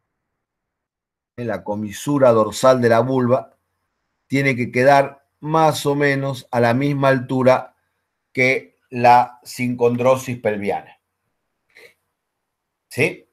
la comisura dorsal de la vulva tiene que quedar más o menos a la misma altura que la sincondrosis pelviana. ¿Sí?